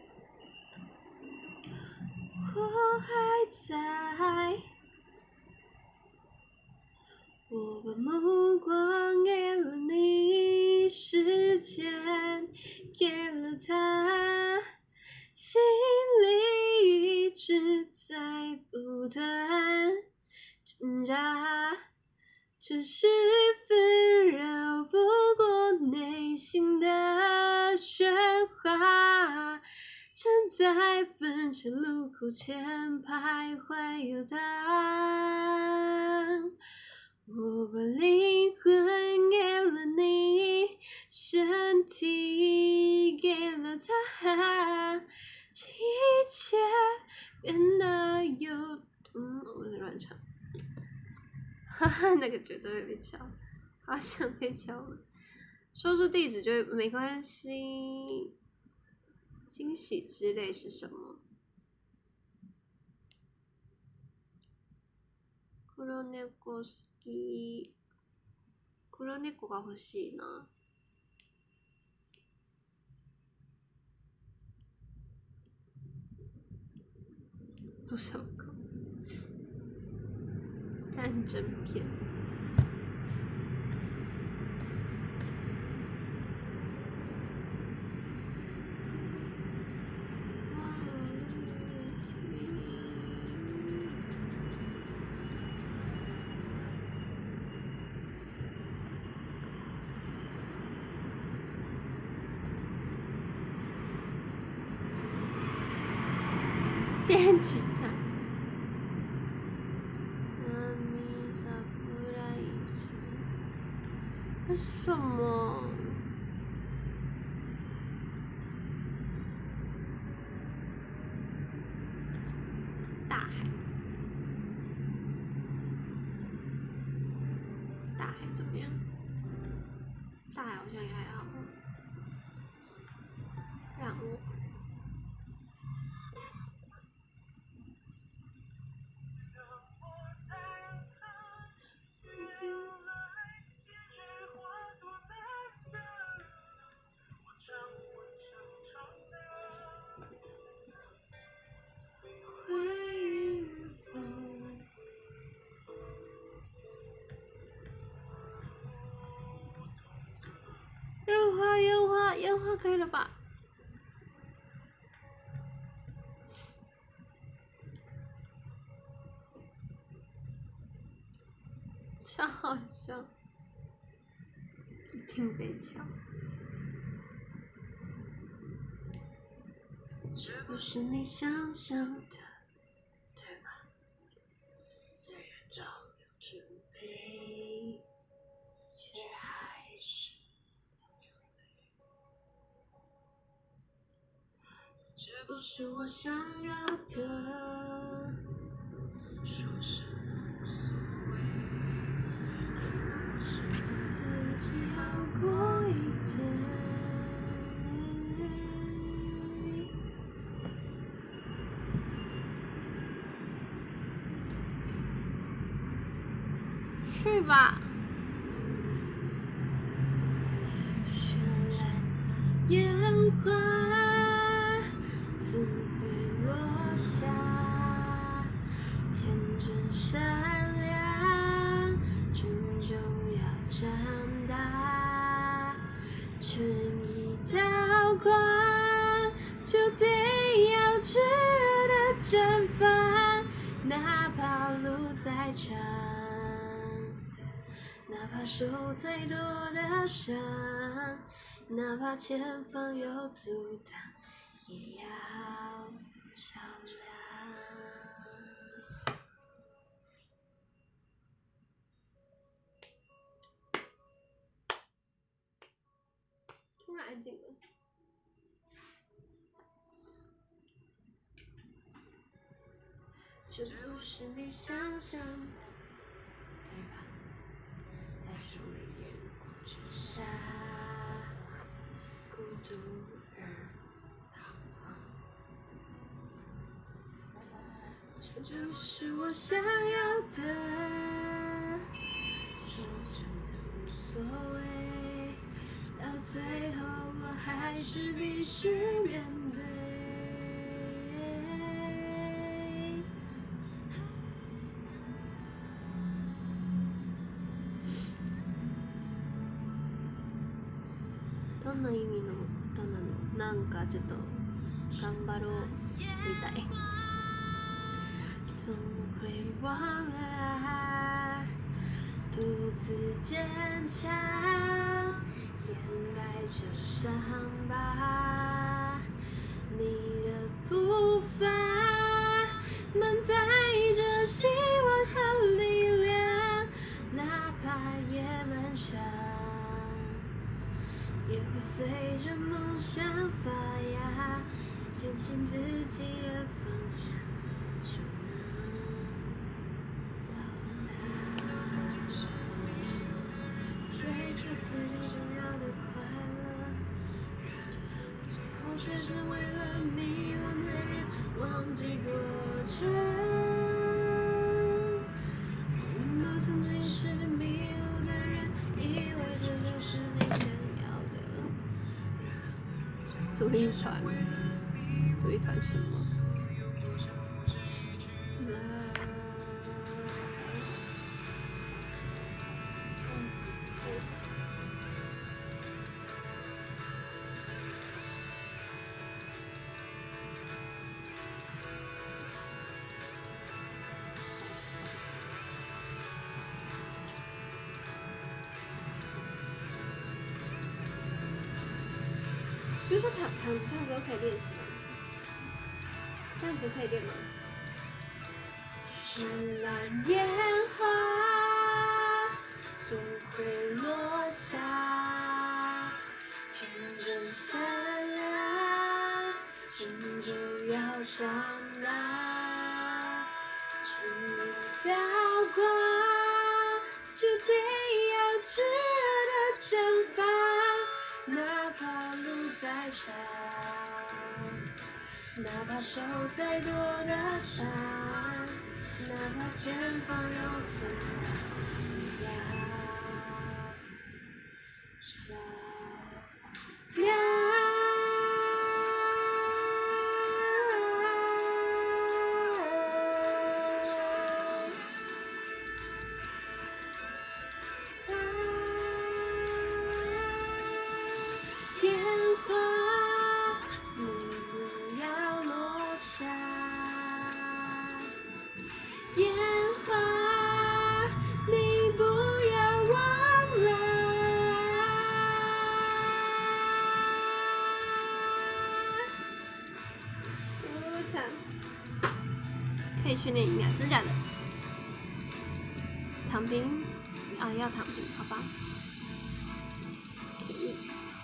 我还在我把目光给了你时间给了他心里一直在不断挣扎只是纷扰不过内心的喧哗站在分岔路口前徘徊游荡我把灵魂给了你身体给了他这一切变得有嗯我在乱唱哈哈那个绝对会被敲好想被敲了说出地址就没关系。惊喜之类是什么？黒猫好き。黒猫が欲しいな。不想看。战争片。电吉他。那是什么？大海。大海怎么样？大海好像也还好。让我。烟花，烟花，烟花，可以了吧？超好笑，挺被抢。这不是你想象的，对吧？虽然早有准备，却还是这不是我想要的，说什么无所谓，是我自己好过一点。去吧。绚烂烟花总会落下，天真善良终究要长大，成一道光就得要炙热的绽放，哪怕路再长，哪怕受再多的伤，哪怕前方有阻挡，也要照亮。突然安静了。这不是你想象的，对吧？在众人眼光之下，孤独而彷徨。这就是我想要的，说真的无所谓，到最后我还是必须面对。どんな意味の歌なの？なんかちょっと頑張ろうみたい。总会忘了独自坚强，掩盖着伤疤。你的步伐满载着希望和力量，哪怕夜漫长。也会随着梦想发芽，坚信自己的方向就能到达。 追求自己想要的快乐，最后却是为了迷惘的人忘记过程。都曾经是迷路的人，以为这就是你想要的。组一团，组一团什么？比如说躺躺着唱歌可以练习吗？这样子可以练吗？绚烂烟花总会落下，天真善良终究要长大，生命刀光注定要值得绽放，哪怕路再长，哪怕受再多的伤，哪怕前方有怎样照亮。烟花，你不要落下。烟花，你不要忘了。怎么那么惨？可以训练音量，真假的？躺平啊，要躺平，好吧。可以。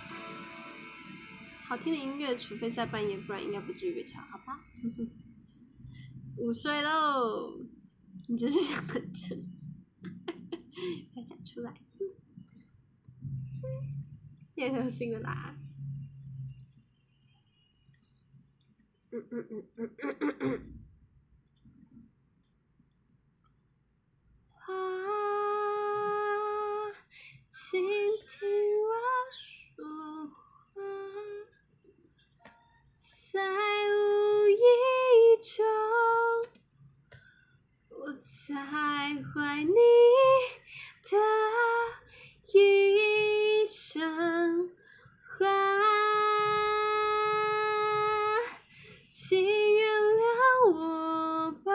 好听的音乐，除非是在半夜，不然应该不至于被吵，好吧？午睡喽，你只是想很真，不要讲出来，也很恶心的啦。嗯嗯嗯嗯嗯嗯嗯。花，请听我说话，在无意中，我才怀你的一生花，请原谅我吧，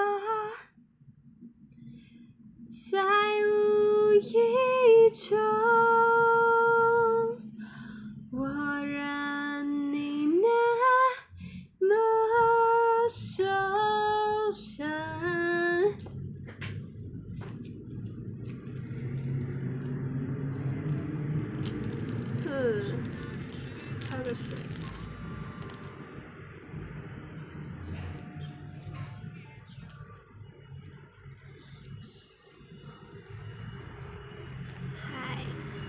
在无意中，我让你那么受伤。嗯，喝个水。嗨。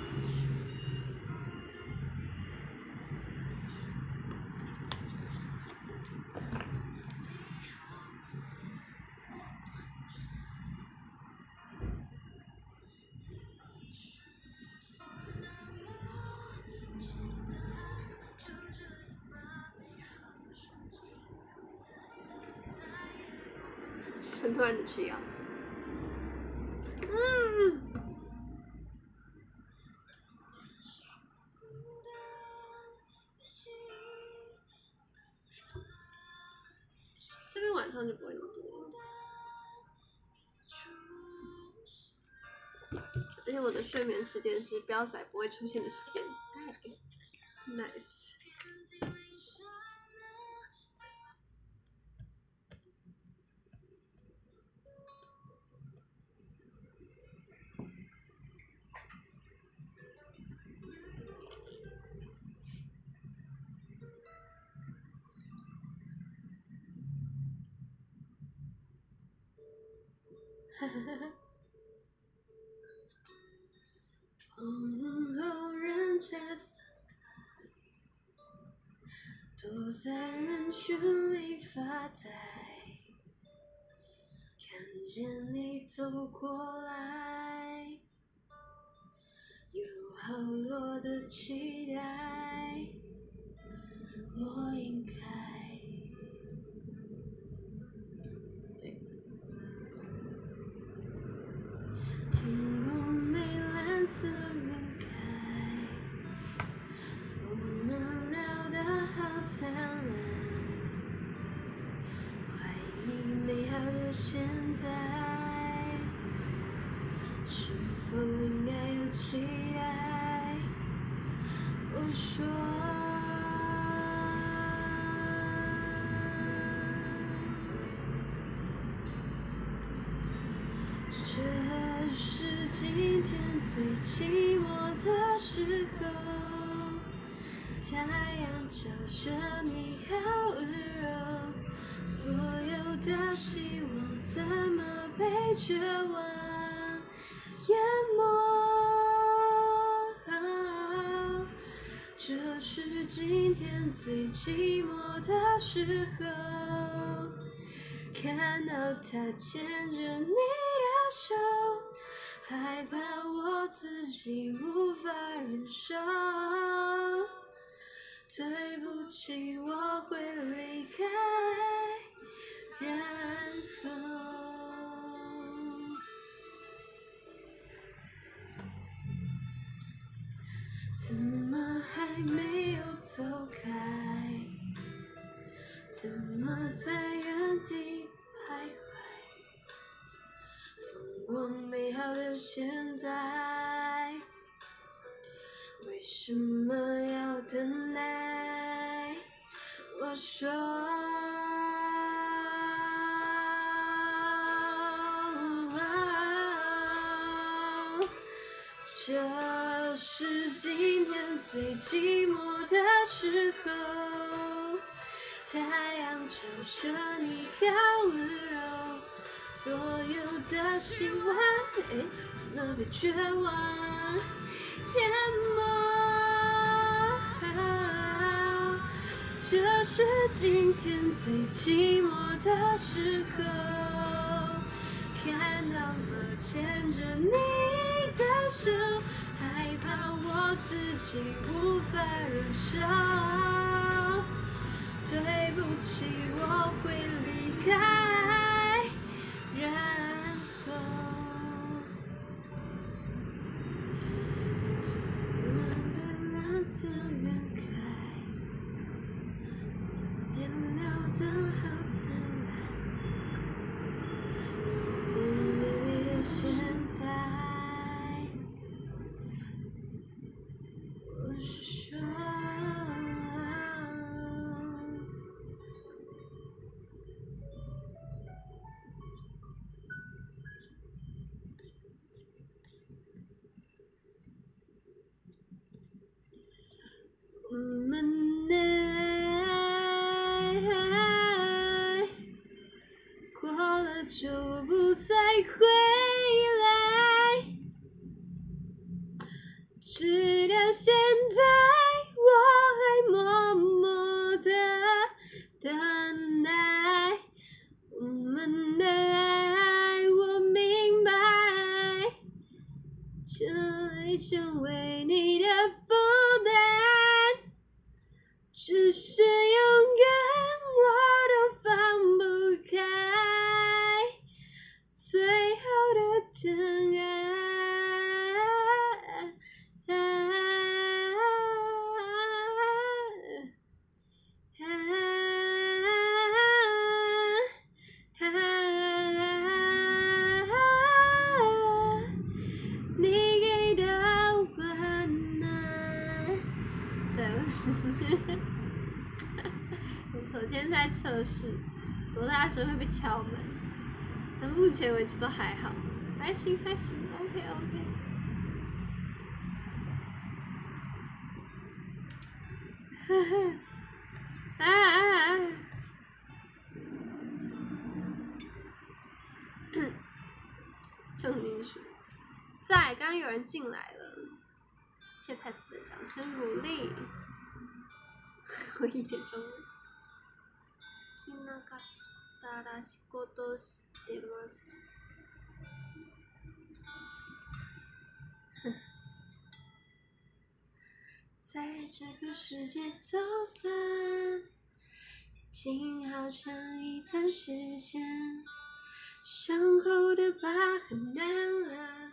很突然的吃药。嗯。这边晚上就不会那么多，而且我的睡眠时间是标仔不会出现的时间。Nice。 黄昏后人才散开，躲在人群里发呆，看见你走过来，有好多的期待，我应该。天空没蓝色晕开，我们聊得好灿烂，怀疑美好的现在，是否应该有期待？我说。这是今天最寂寞的时候，太阳照射你好温柔，所有的希望怎么被绝望淹没？这是今天最寂寞的时候，看到他牵着你的手，害怕我自己无法忍受。对不起，我会离开，然后怎么还没有走开？怎么在原地徘徊？风光美好的现在，为什么要等待？我说，这是今天最寂寞的时候，太阳照射你好温柔，所有的希望，哎，怎么被绝望淹没？这是今天最寂寞的时候，看到我牵着你的手，害怕我自己无法忍受。对不起，我会离开，然后我们的蓝色晕开，脸聊得好灿烂，风光美美的现在，我说。我们的爱过了就不再回来，直到现在我还默默的等待。我们的爱我明白，这已成为你的负担，只是永远我都放不开最后的疼爱。你给的温暖，对，没错，今天在测试多大声会被敲门，但目前为止都还好，还行还行 ，OK OK。呵呵，啊啊啊！正经说，在，刚刚有人进来了。 谢派子的掌声鼓励。我一点钟了。できなかったら仕事してます。在这个世界走散，已经好长一段时间，伤口的疤痕淡了，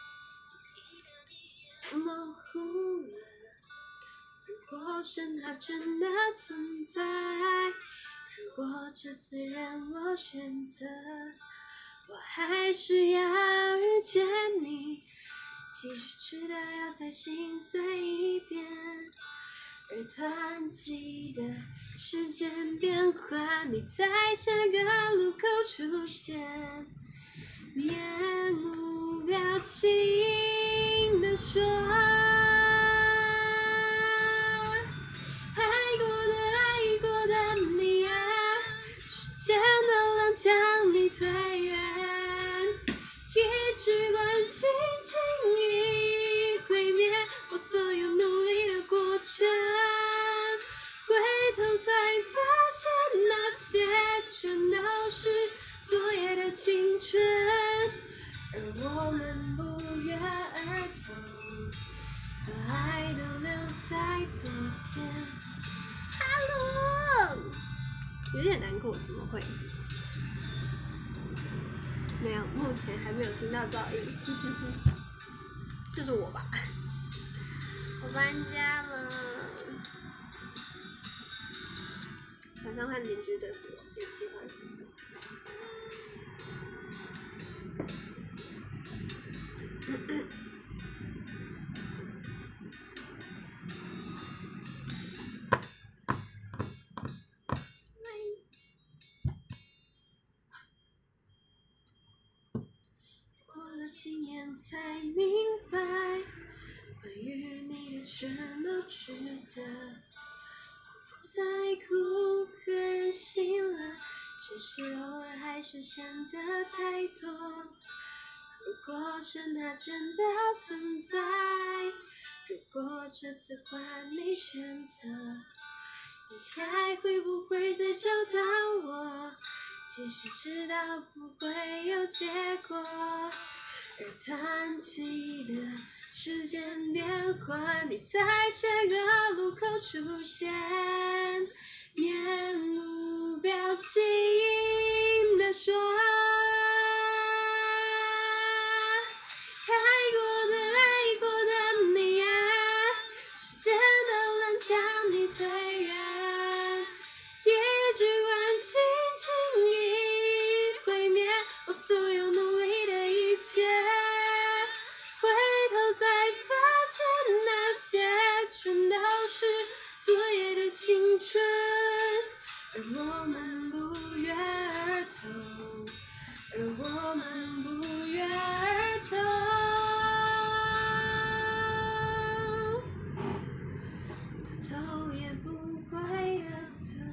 模糊了。如果神它真的存在，如果这次让我选择，我还是要遇见你。即使知道要再心碎一遍，而团结的时间变换，你在这个路口出现，面无表情的说，爱过的爱过的你啊，时间的浪将你推远，一句关心轻易毁灭我所有努力的过程，回头才发现那些全都是昨夜的青春，而我们不约而同，把爱都留在昨天。Hello， 有点难过，怎么会？没有，目前还没有听到噪音，这是我吧？我搬家了，晚上看邻居对付我，也喜欢。过了几年才明白，关于你的全都值得。不再哭和任性了，只是偶尔还是想的太多。如果神它真的存在，如果这次换你选择，你还会不会再找到我？即使知道不会有结果，而短期的时间变换，你在这个路口出现，面无表情的说，爱过的爱过的你啊，时间的浪将你推远，一句关心轻易毁灭我所有努力的一切，回头才发现那些全都是昨夜的青春，而我们不约而同，而我们不约而同，头也不回的走。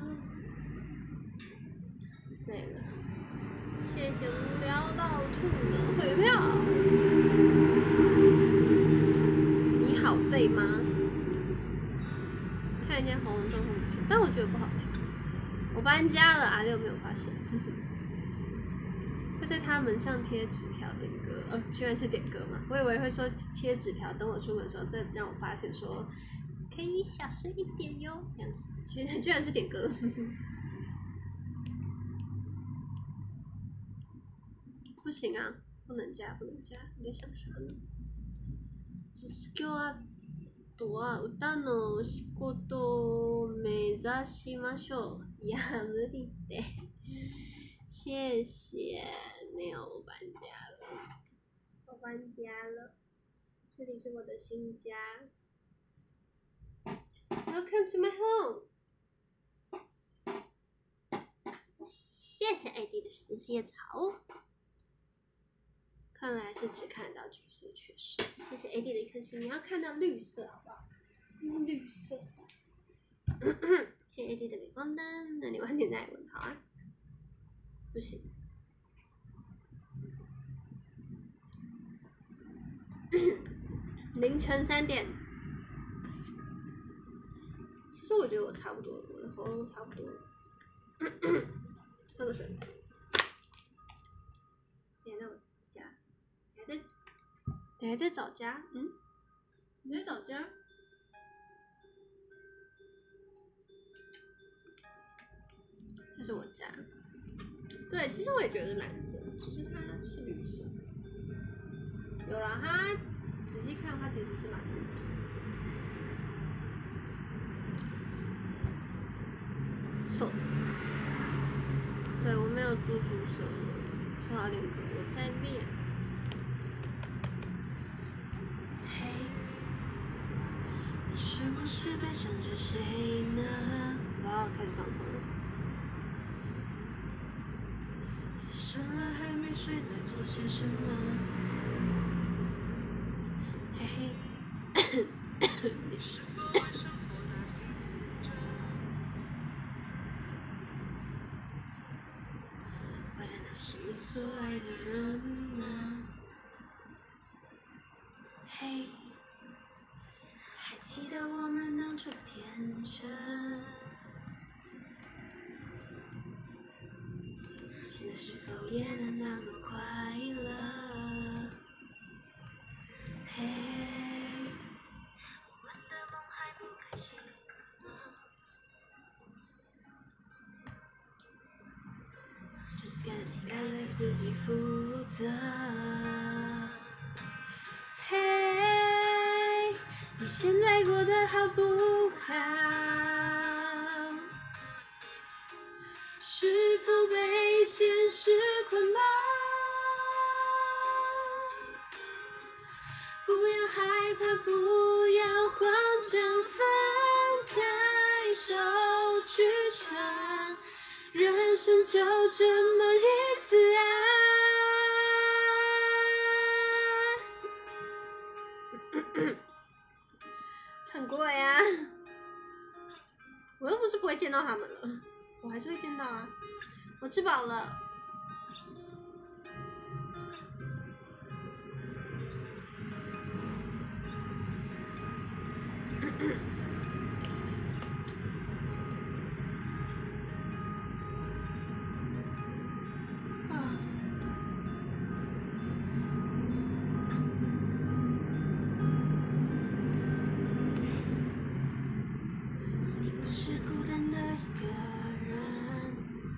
没了，谢谢无聊到吐的汇票。你好废吗？看一见喉咙状况不错，但我觉得不好听。我搬家了，阿六没有发现。会在他门上贴纸条点歌，呃，居然是点歌嘛？我以为会说贴纸条，等我出门的时候再让我发现说可以小声一点哟，这样子。居然居然是点歌。不行啊，不能加，不能加，你在想啥呢？今日はとは歌の仕事を目指しましょう。いや無理って。谢谢，没有我搬家了，我搬家了，这里是我的新家。Welcome to my home。谢谢 A D 的神仙叶草。看来是只看得到橘色，确实。谢谢 A D 的一颗心，你要看到绿色，好不好？绿色。谢谢 A D 的镁光灯，那你晚点再问，好啊。不行。凌晨三点， 我觉得我差不多了，我的喉咙差不多了。喝个水。你还在我家？你还在？你还在找家？嗯？你在找家？这是我家。对，其实我也觉得蓝色，只是它是绿色。有啦，它仔细看的话，其实是蛮绿的。So， 对我没有住宿舍了，说要练歌，我在练。嘿，你是不是在想着谁呢？我要开始放松了。深了还没睡，在做些什么？嘿嘿，你是否爱上我那听着？我的那是你所爱的人吗？嘿，还记得我们当初天真？现在是否也能那么快乐？嘿，我们的梦还不开心吗？是不是感情该对自己负责？嘿，你现在过得好不好？是否被现实捆绑？不要害怕，不要慌张，分开手去唱，人生就这么一次啊！很贵啊！我又不是不会见到他们了，我还是会见到啊。我吃饱了。你不是孤单的一个人，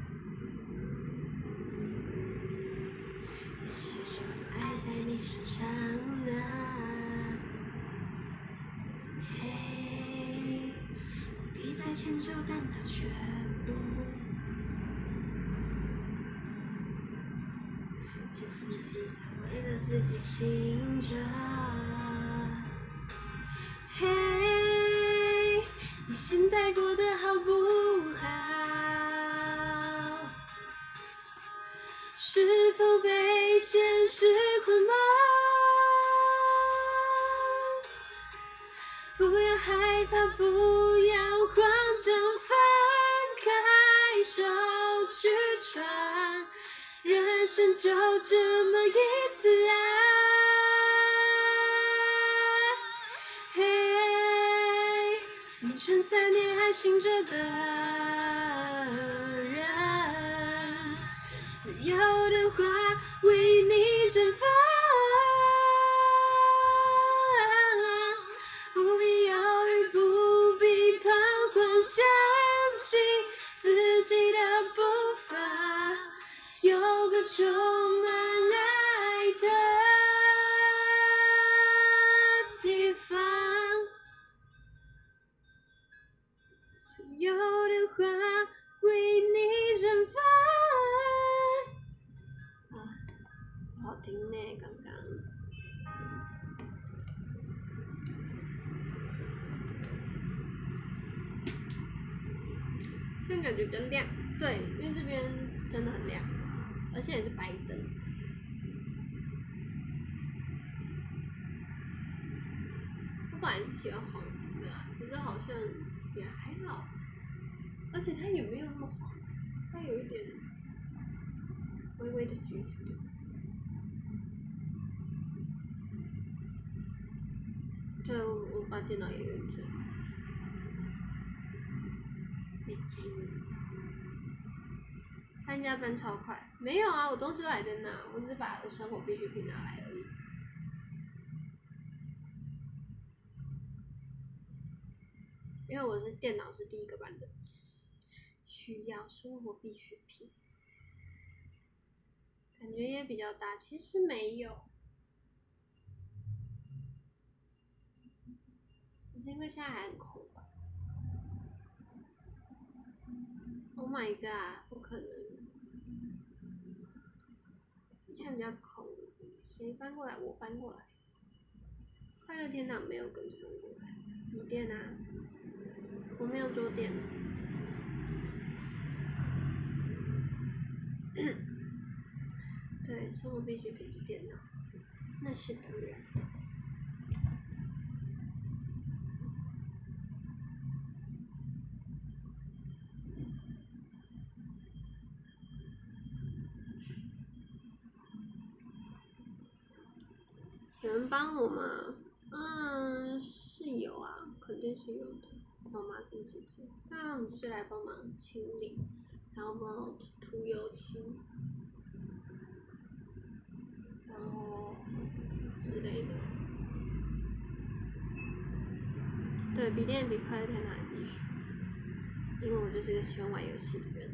也许就爱在你身上呢。嘿，比赛前就感到却步，这自己为了自己醒着。嘿，你现在过得好不好？是否被现实捆绑？不要害怕，不要慌张，分开手去闯，人生就这么一次啊！嘿，凌晨三点还醒着的人，自由的花为你绽放。不必犹豫，不必彷徨，相信自己的步伐，有个充满爱的地方。自由的花为你绽放。啊，好听呢，刚刚。这边感觉比较亮，对，因为这边真的很亮，而且也是白灯。我本来是喜欢黄的啦，可是好像也还好，而且它也没有那么黄，它有一点微微的橘橘的。对，我我把电脑也用这样。 被监狱。搬家搬超快，没有啊，我东西都还在那，我只是把我生活必需品拿来而已。因为我是电脑是第一个搬的，需要生活必需品，感觉也比较大，其实没有，只是因为现在还很空吧。Oh my god， 不可能！现在比较空，谁搬过来？我搬过来。快乐天堂没有跟着搬过来，笔电啊，我没有桌垫。对，生活必需品是电脑，那是当然的。有人帮我吗？嗯，是有啊，肯定是有的。妈妈跟姐姐，那他们就是来帮忙清理，然后帮我涂油漆，然后之类的。对，笔电比快乐天堂还必须，因为我就是个喜欢玩游戏的人。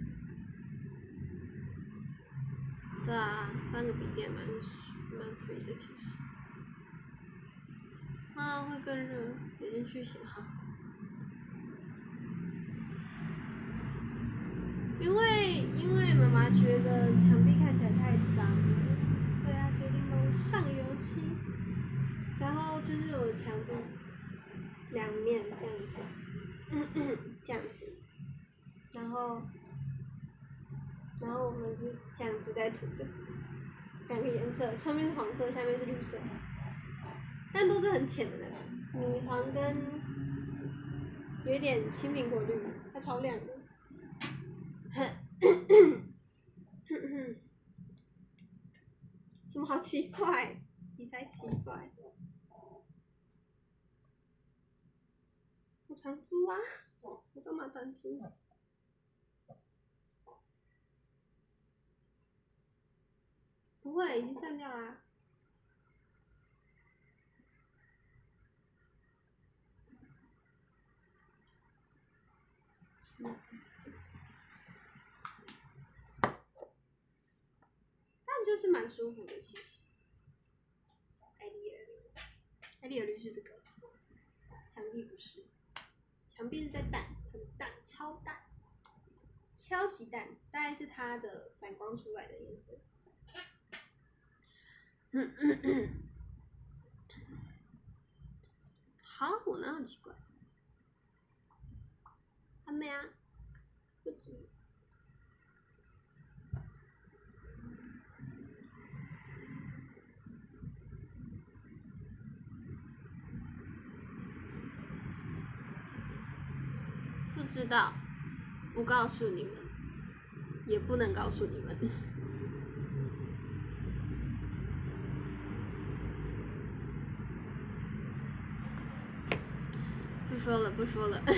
对啊，换个笔电蛮蛮 free 的其实。啊，会更热，已经去型号。因为因为妈妈觉得墙壁看起来太脏了，所以她决定帮我上油漆。然后就是我的墙壁两面这样子，嗯嗯这样子，然后然后我们是这样子在涂的，两个颜色，上面是黄色，下面是绿色，但都是很浅的那种，米黄跟有一点青苹果绿，它超亮的。什么好奇怪？你才奇怪！我长租啊，我干嘛短租？不会，已经删掉啦。但就是蛮舒服的，其实。艾丽尔绿，艾丽尔绿是这个，墙壁不是，墙壁是在淡，很淡，超淡，超级淡，大概是它的反光出来的颜色。嗯嗯嗯。好，我哪有奇怪？还没啊，不急。不知道，不告诉你们，也不能告诉你们。不说了，不说了。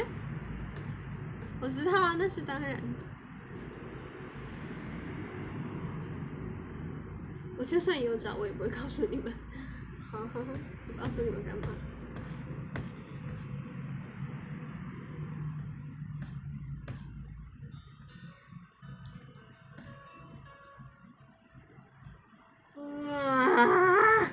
我知道啊，那是当然的。我就算有找，我也不会告诉你们。好，我告诉你们干嘛？啊！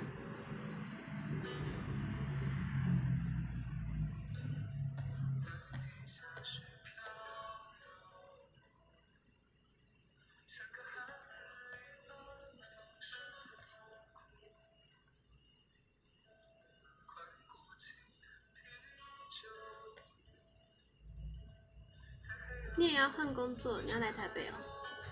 你也要换工作，你要来台北哦？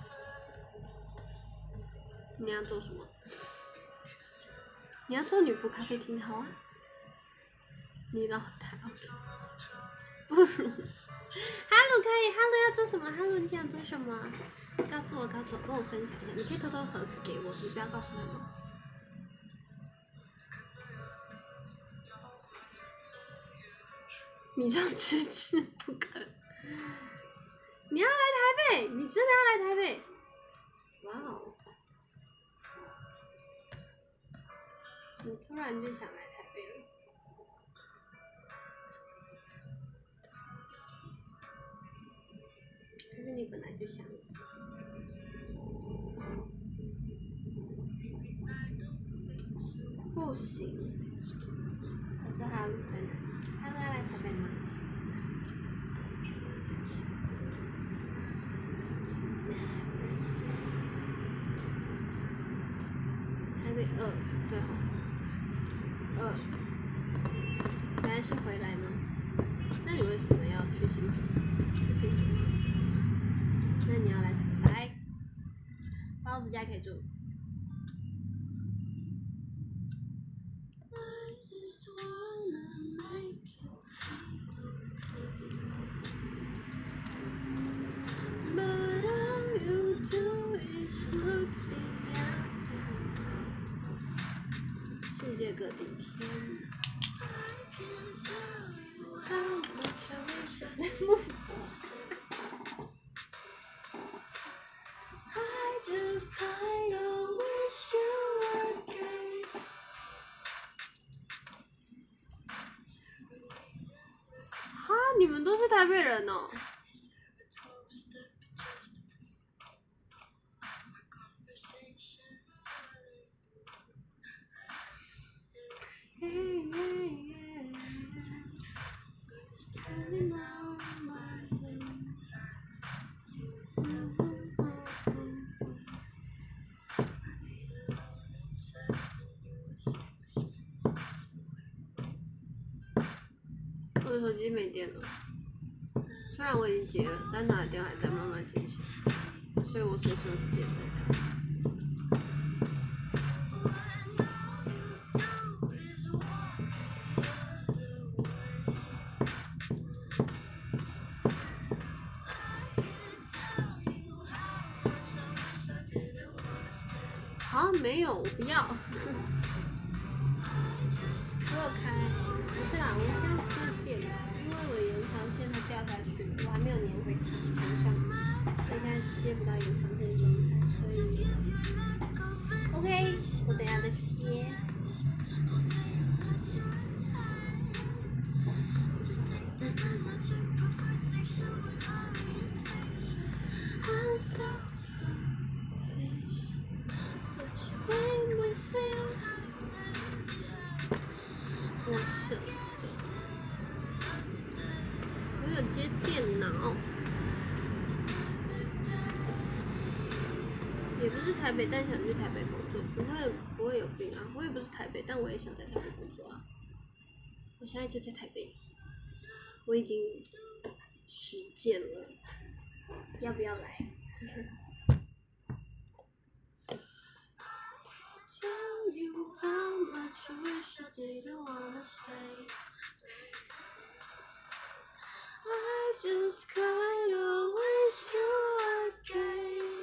你要做什么？你要做女仆咖啡厅，好啊。你老大 ，OK。不如，哈喽可以，哈喽要做什么？哈喽你想做什么？告诉我，告诉我，跟我分享一下。你可以偷偷盒子给我，你不要告诉他们。米虫吃吃不可。 你要来台北？你真的要来台北？哇哦！我突然就想来台北了。还是你本来就想？不行。可是哈鲁在哪？哈鲁要来台北吗？台北二，对吼。二。原来是回来吗？那你为什么要去新竹？是新竹吗？那你要来来，包子家可以住。世界各地天哪！木吉。哈，你们都是台北人哦。我的手机没电了，虽然我已经接了，但它的电还在慢慢接起来，所以我随时不接大家。好，没有，我不要。我有开，不是啦，我现在是接电的，因为我的延长线它掉下去，我还没有粘回墙上，所以现在是接不到延长线的状态，所以 OK， 我等下再去接。我舍得，我有接电脑，也不是台北，但想去台北工作，不会不会有病啊！我也不是台北，但我也想在台北工作啊！我现在就在台北，我已经实践了，要不要来？Tell you how much I wish I didn't wanna stay. I just kinda wish you were gay.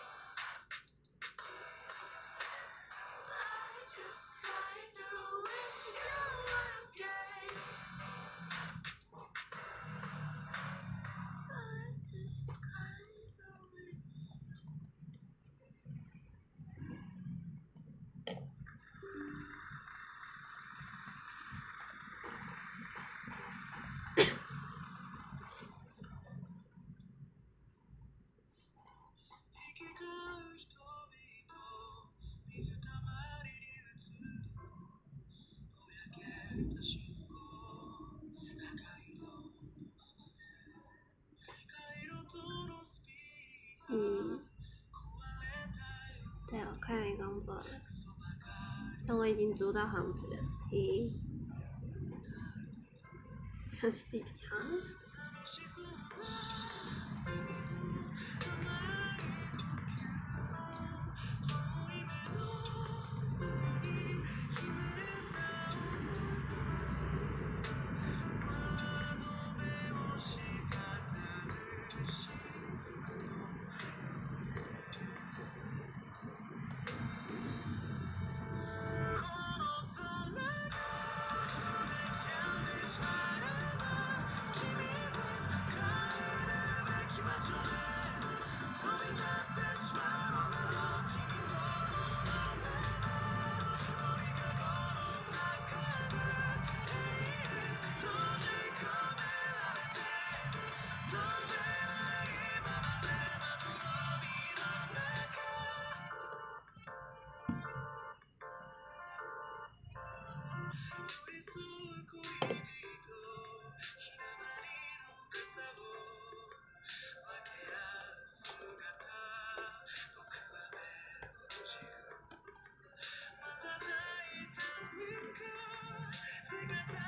I just kinda wish you were gay. I just kinda wish. 嗯，对，我快没工作了，但我已经租到房子了，嘿，像是弟弟哈。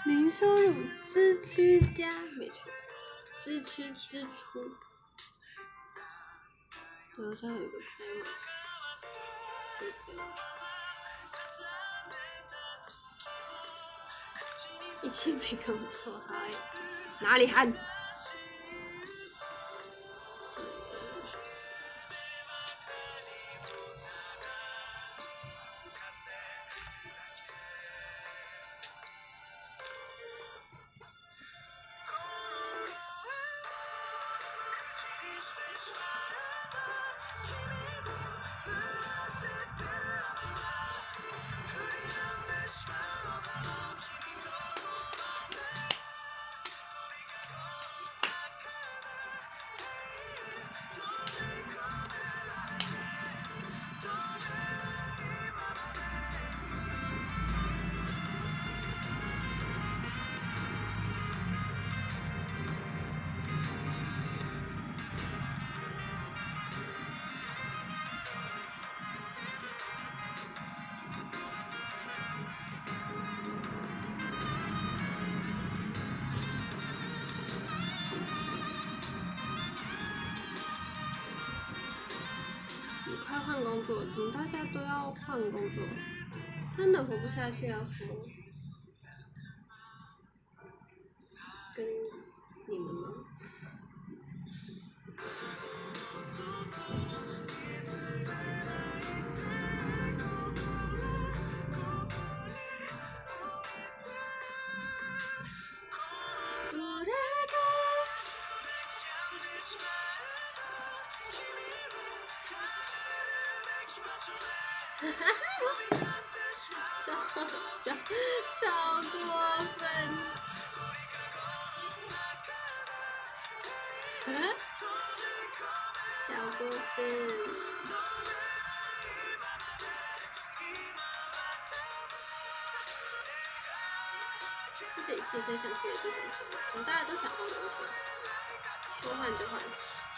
零收入支吃家，没错，支吃支出。我好像有一个开码，这个一起没工作，嗨，哪里喊？快换工作，怎么大家都要换工作？真的活不下去要说，跟你们吗？哈哈哈，超好笑，超过分！哈，超过分！这一次最想去的地方是，怎么大家都想换工作？说换就换。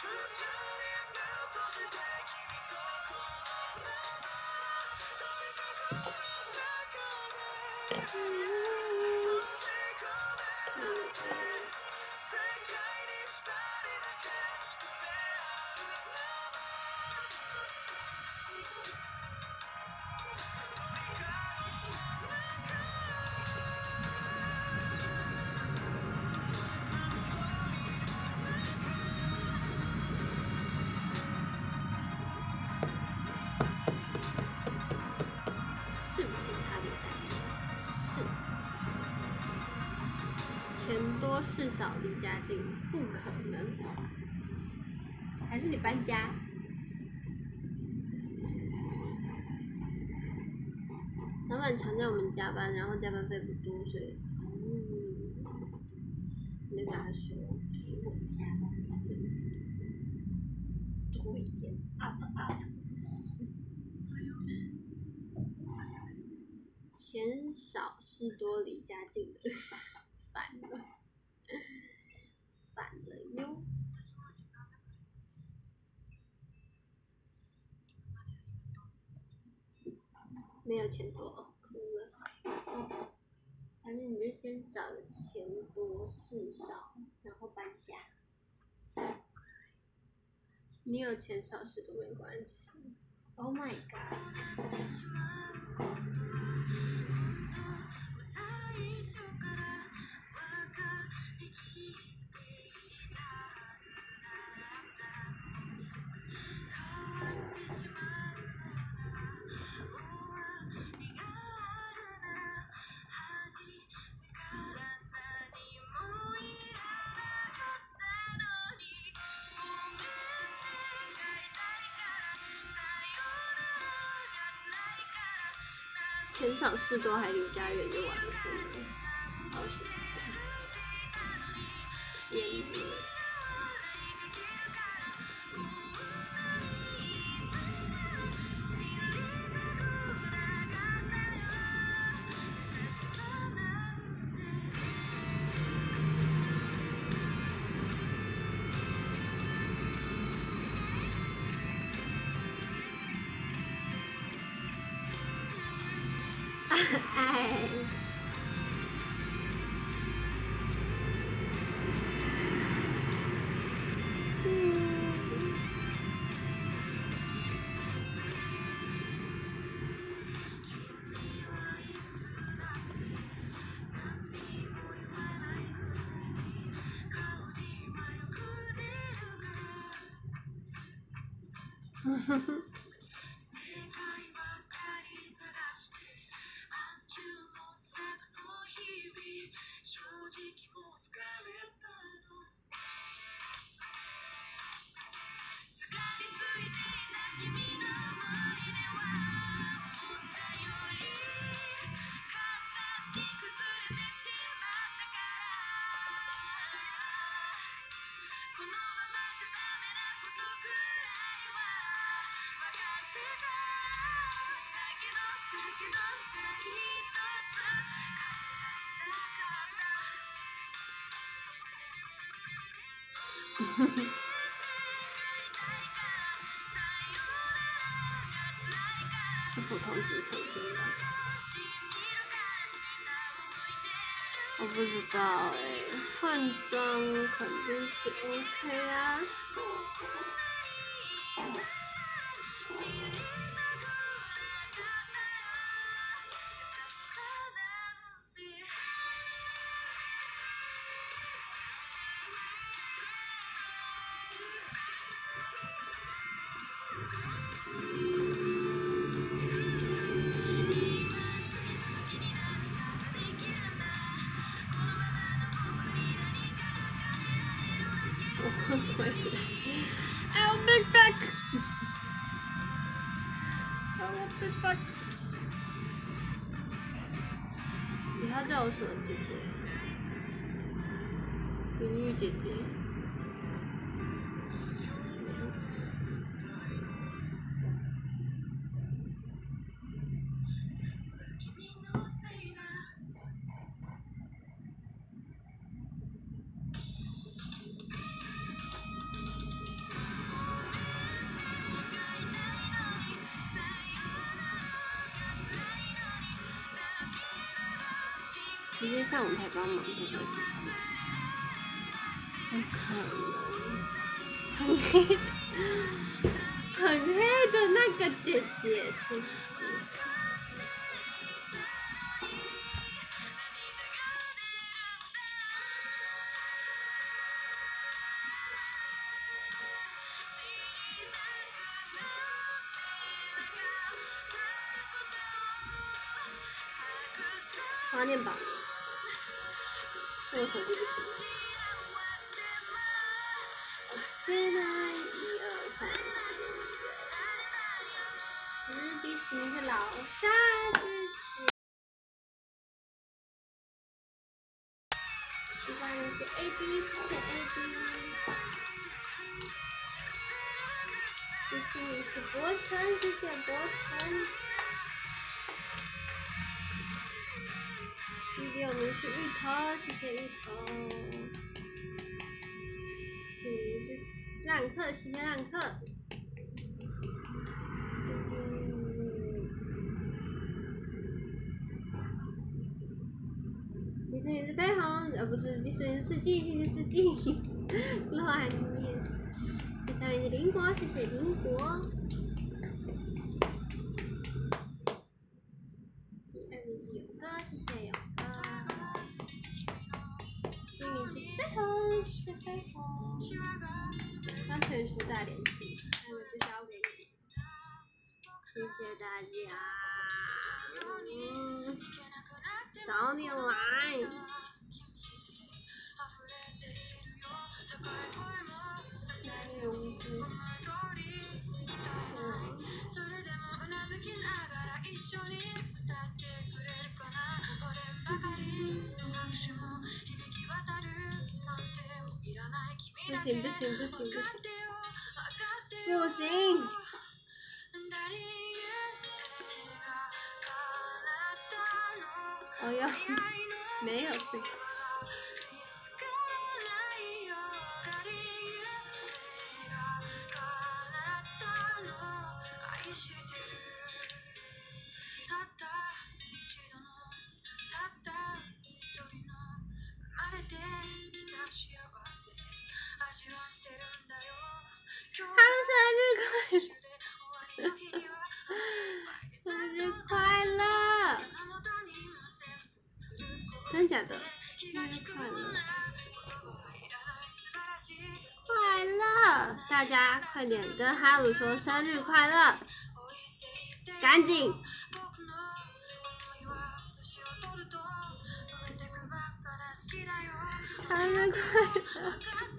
是不是差别大？是。钱多事少离家近，不可能。还是你搬家？老板常叫我们加班，然后加班费不多，所以哦，你就跟他说，给我加班费多一点 ，up up。钱少事多离家近的，烦了，烦了哟。没有钱多，哭了。还是你就先找个钱多事少，然后搬家。你有钱少事多没关系。Oh my god！ 钱少事多还离家远就完了，真的，好死之前，天哪！哎。 是普通职称是吗？我不知道哎、欸，换装肯定是 OK 啊。我会回来 ，I'll be back. I'll be back. 你要叫我什么姐姐？云玉姐姐。直接上舞台帮忙对不对？不可能，很黑的，很黑的那个姐姐，谢谢。花念榜，我手机不行。现在一二三四五六七八九十，第十名是老大，谢谢。第八名是 A D， 谢谢 A D。第七名是博成，谢谢博成。第六名是芋头，谢谢芋头。第五名是浪客，谢谢浪客。第四名是飞鸿，呃不是，第四名是四季，谢谢四季。乱念。第三名是邻国，谢谢邻国。第二名是勇哥，谢谢勇哥。第一名是飞鸿，谢谢飞鸿。安全出大连题，那我就交给你。谢谢大家。嗯，早点来。不行不行不行不行不行！哦哟，没有四个。哈喽，生日快乐！生日快乐！真假的？生日快乐！ 快乐！大家快点跟哈鲁说生日快乐，赶紧！生日快乐！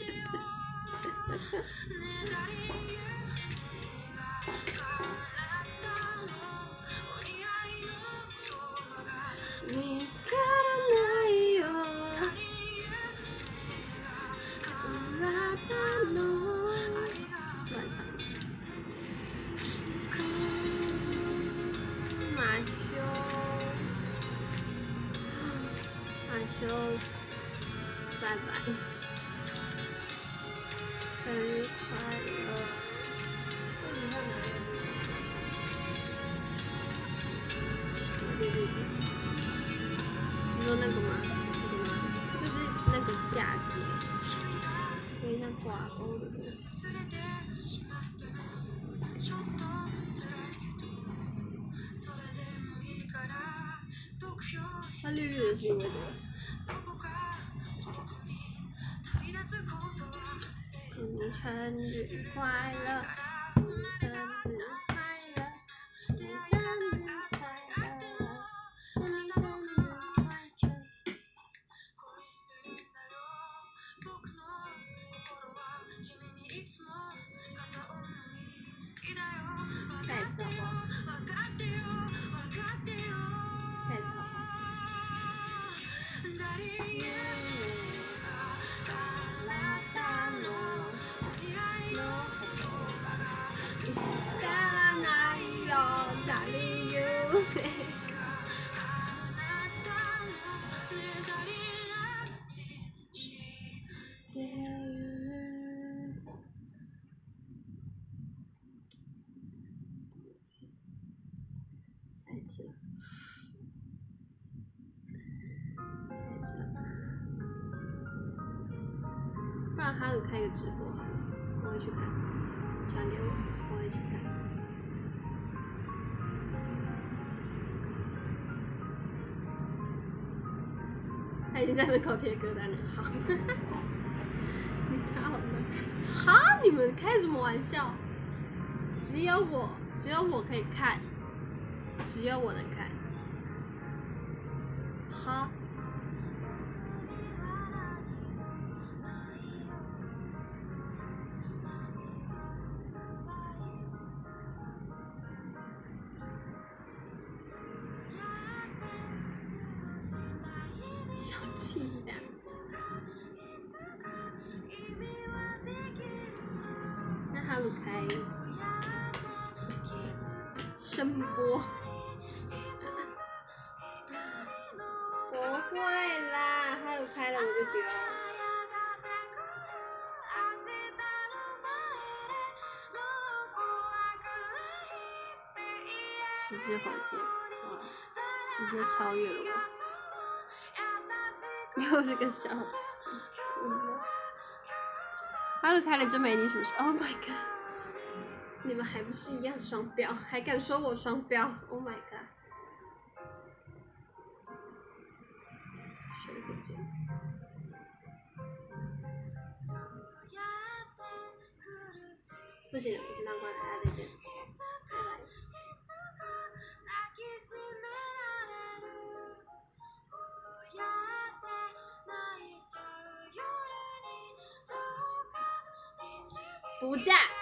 見つからないよあなたの乱唱马修马修拜拜生日快乐对对对你说那个吗？这个吗？这个是那个架子，有点像挂钩的东西。它绿绿的是因为这个。祝你生日快乐，生日快乐，祝你生日快乐，祝你生日快乐。下一次好不好？下一次好不好？下一次了，下一次了，不然哈鲁开个直播好了，我会去看，传给我，我会去看。他已经在门口贴歌单了，好，你看好了？哈，你们开什么玩笑？只有我，只有我可以看，只有我能看。好。小气这样。那哈鲁开声波。不会啦，哈鲁开了我就丢。十只火箭，哇，直接超越了我。又是个小时，哈鲁开了真没你什么事 ，Oh my god！ 你们还不是一样双标，还敢说我双标 ？Oh my god！ 谁会这样？不行了，我先当关了，大家再见，拜拜。不嫁。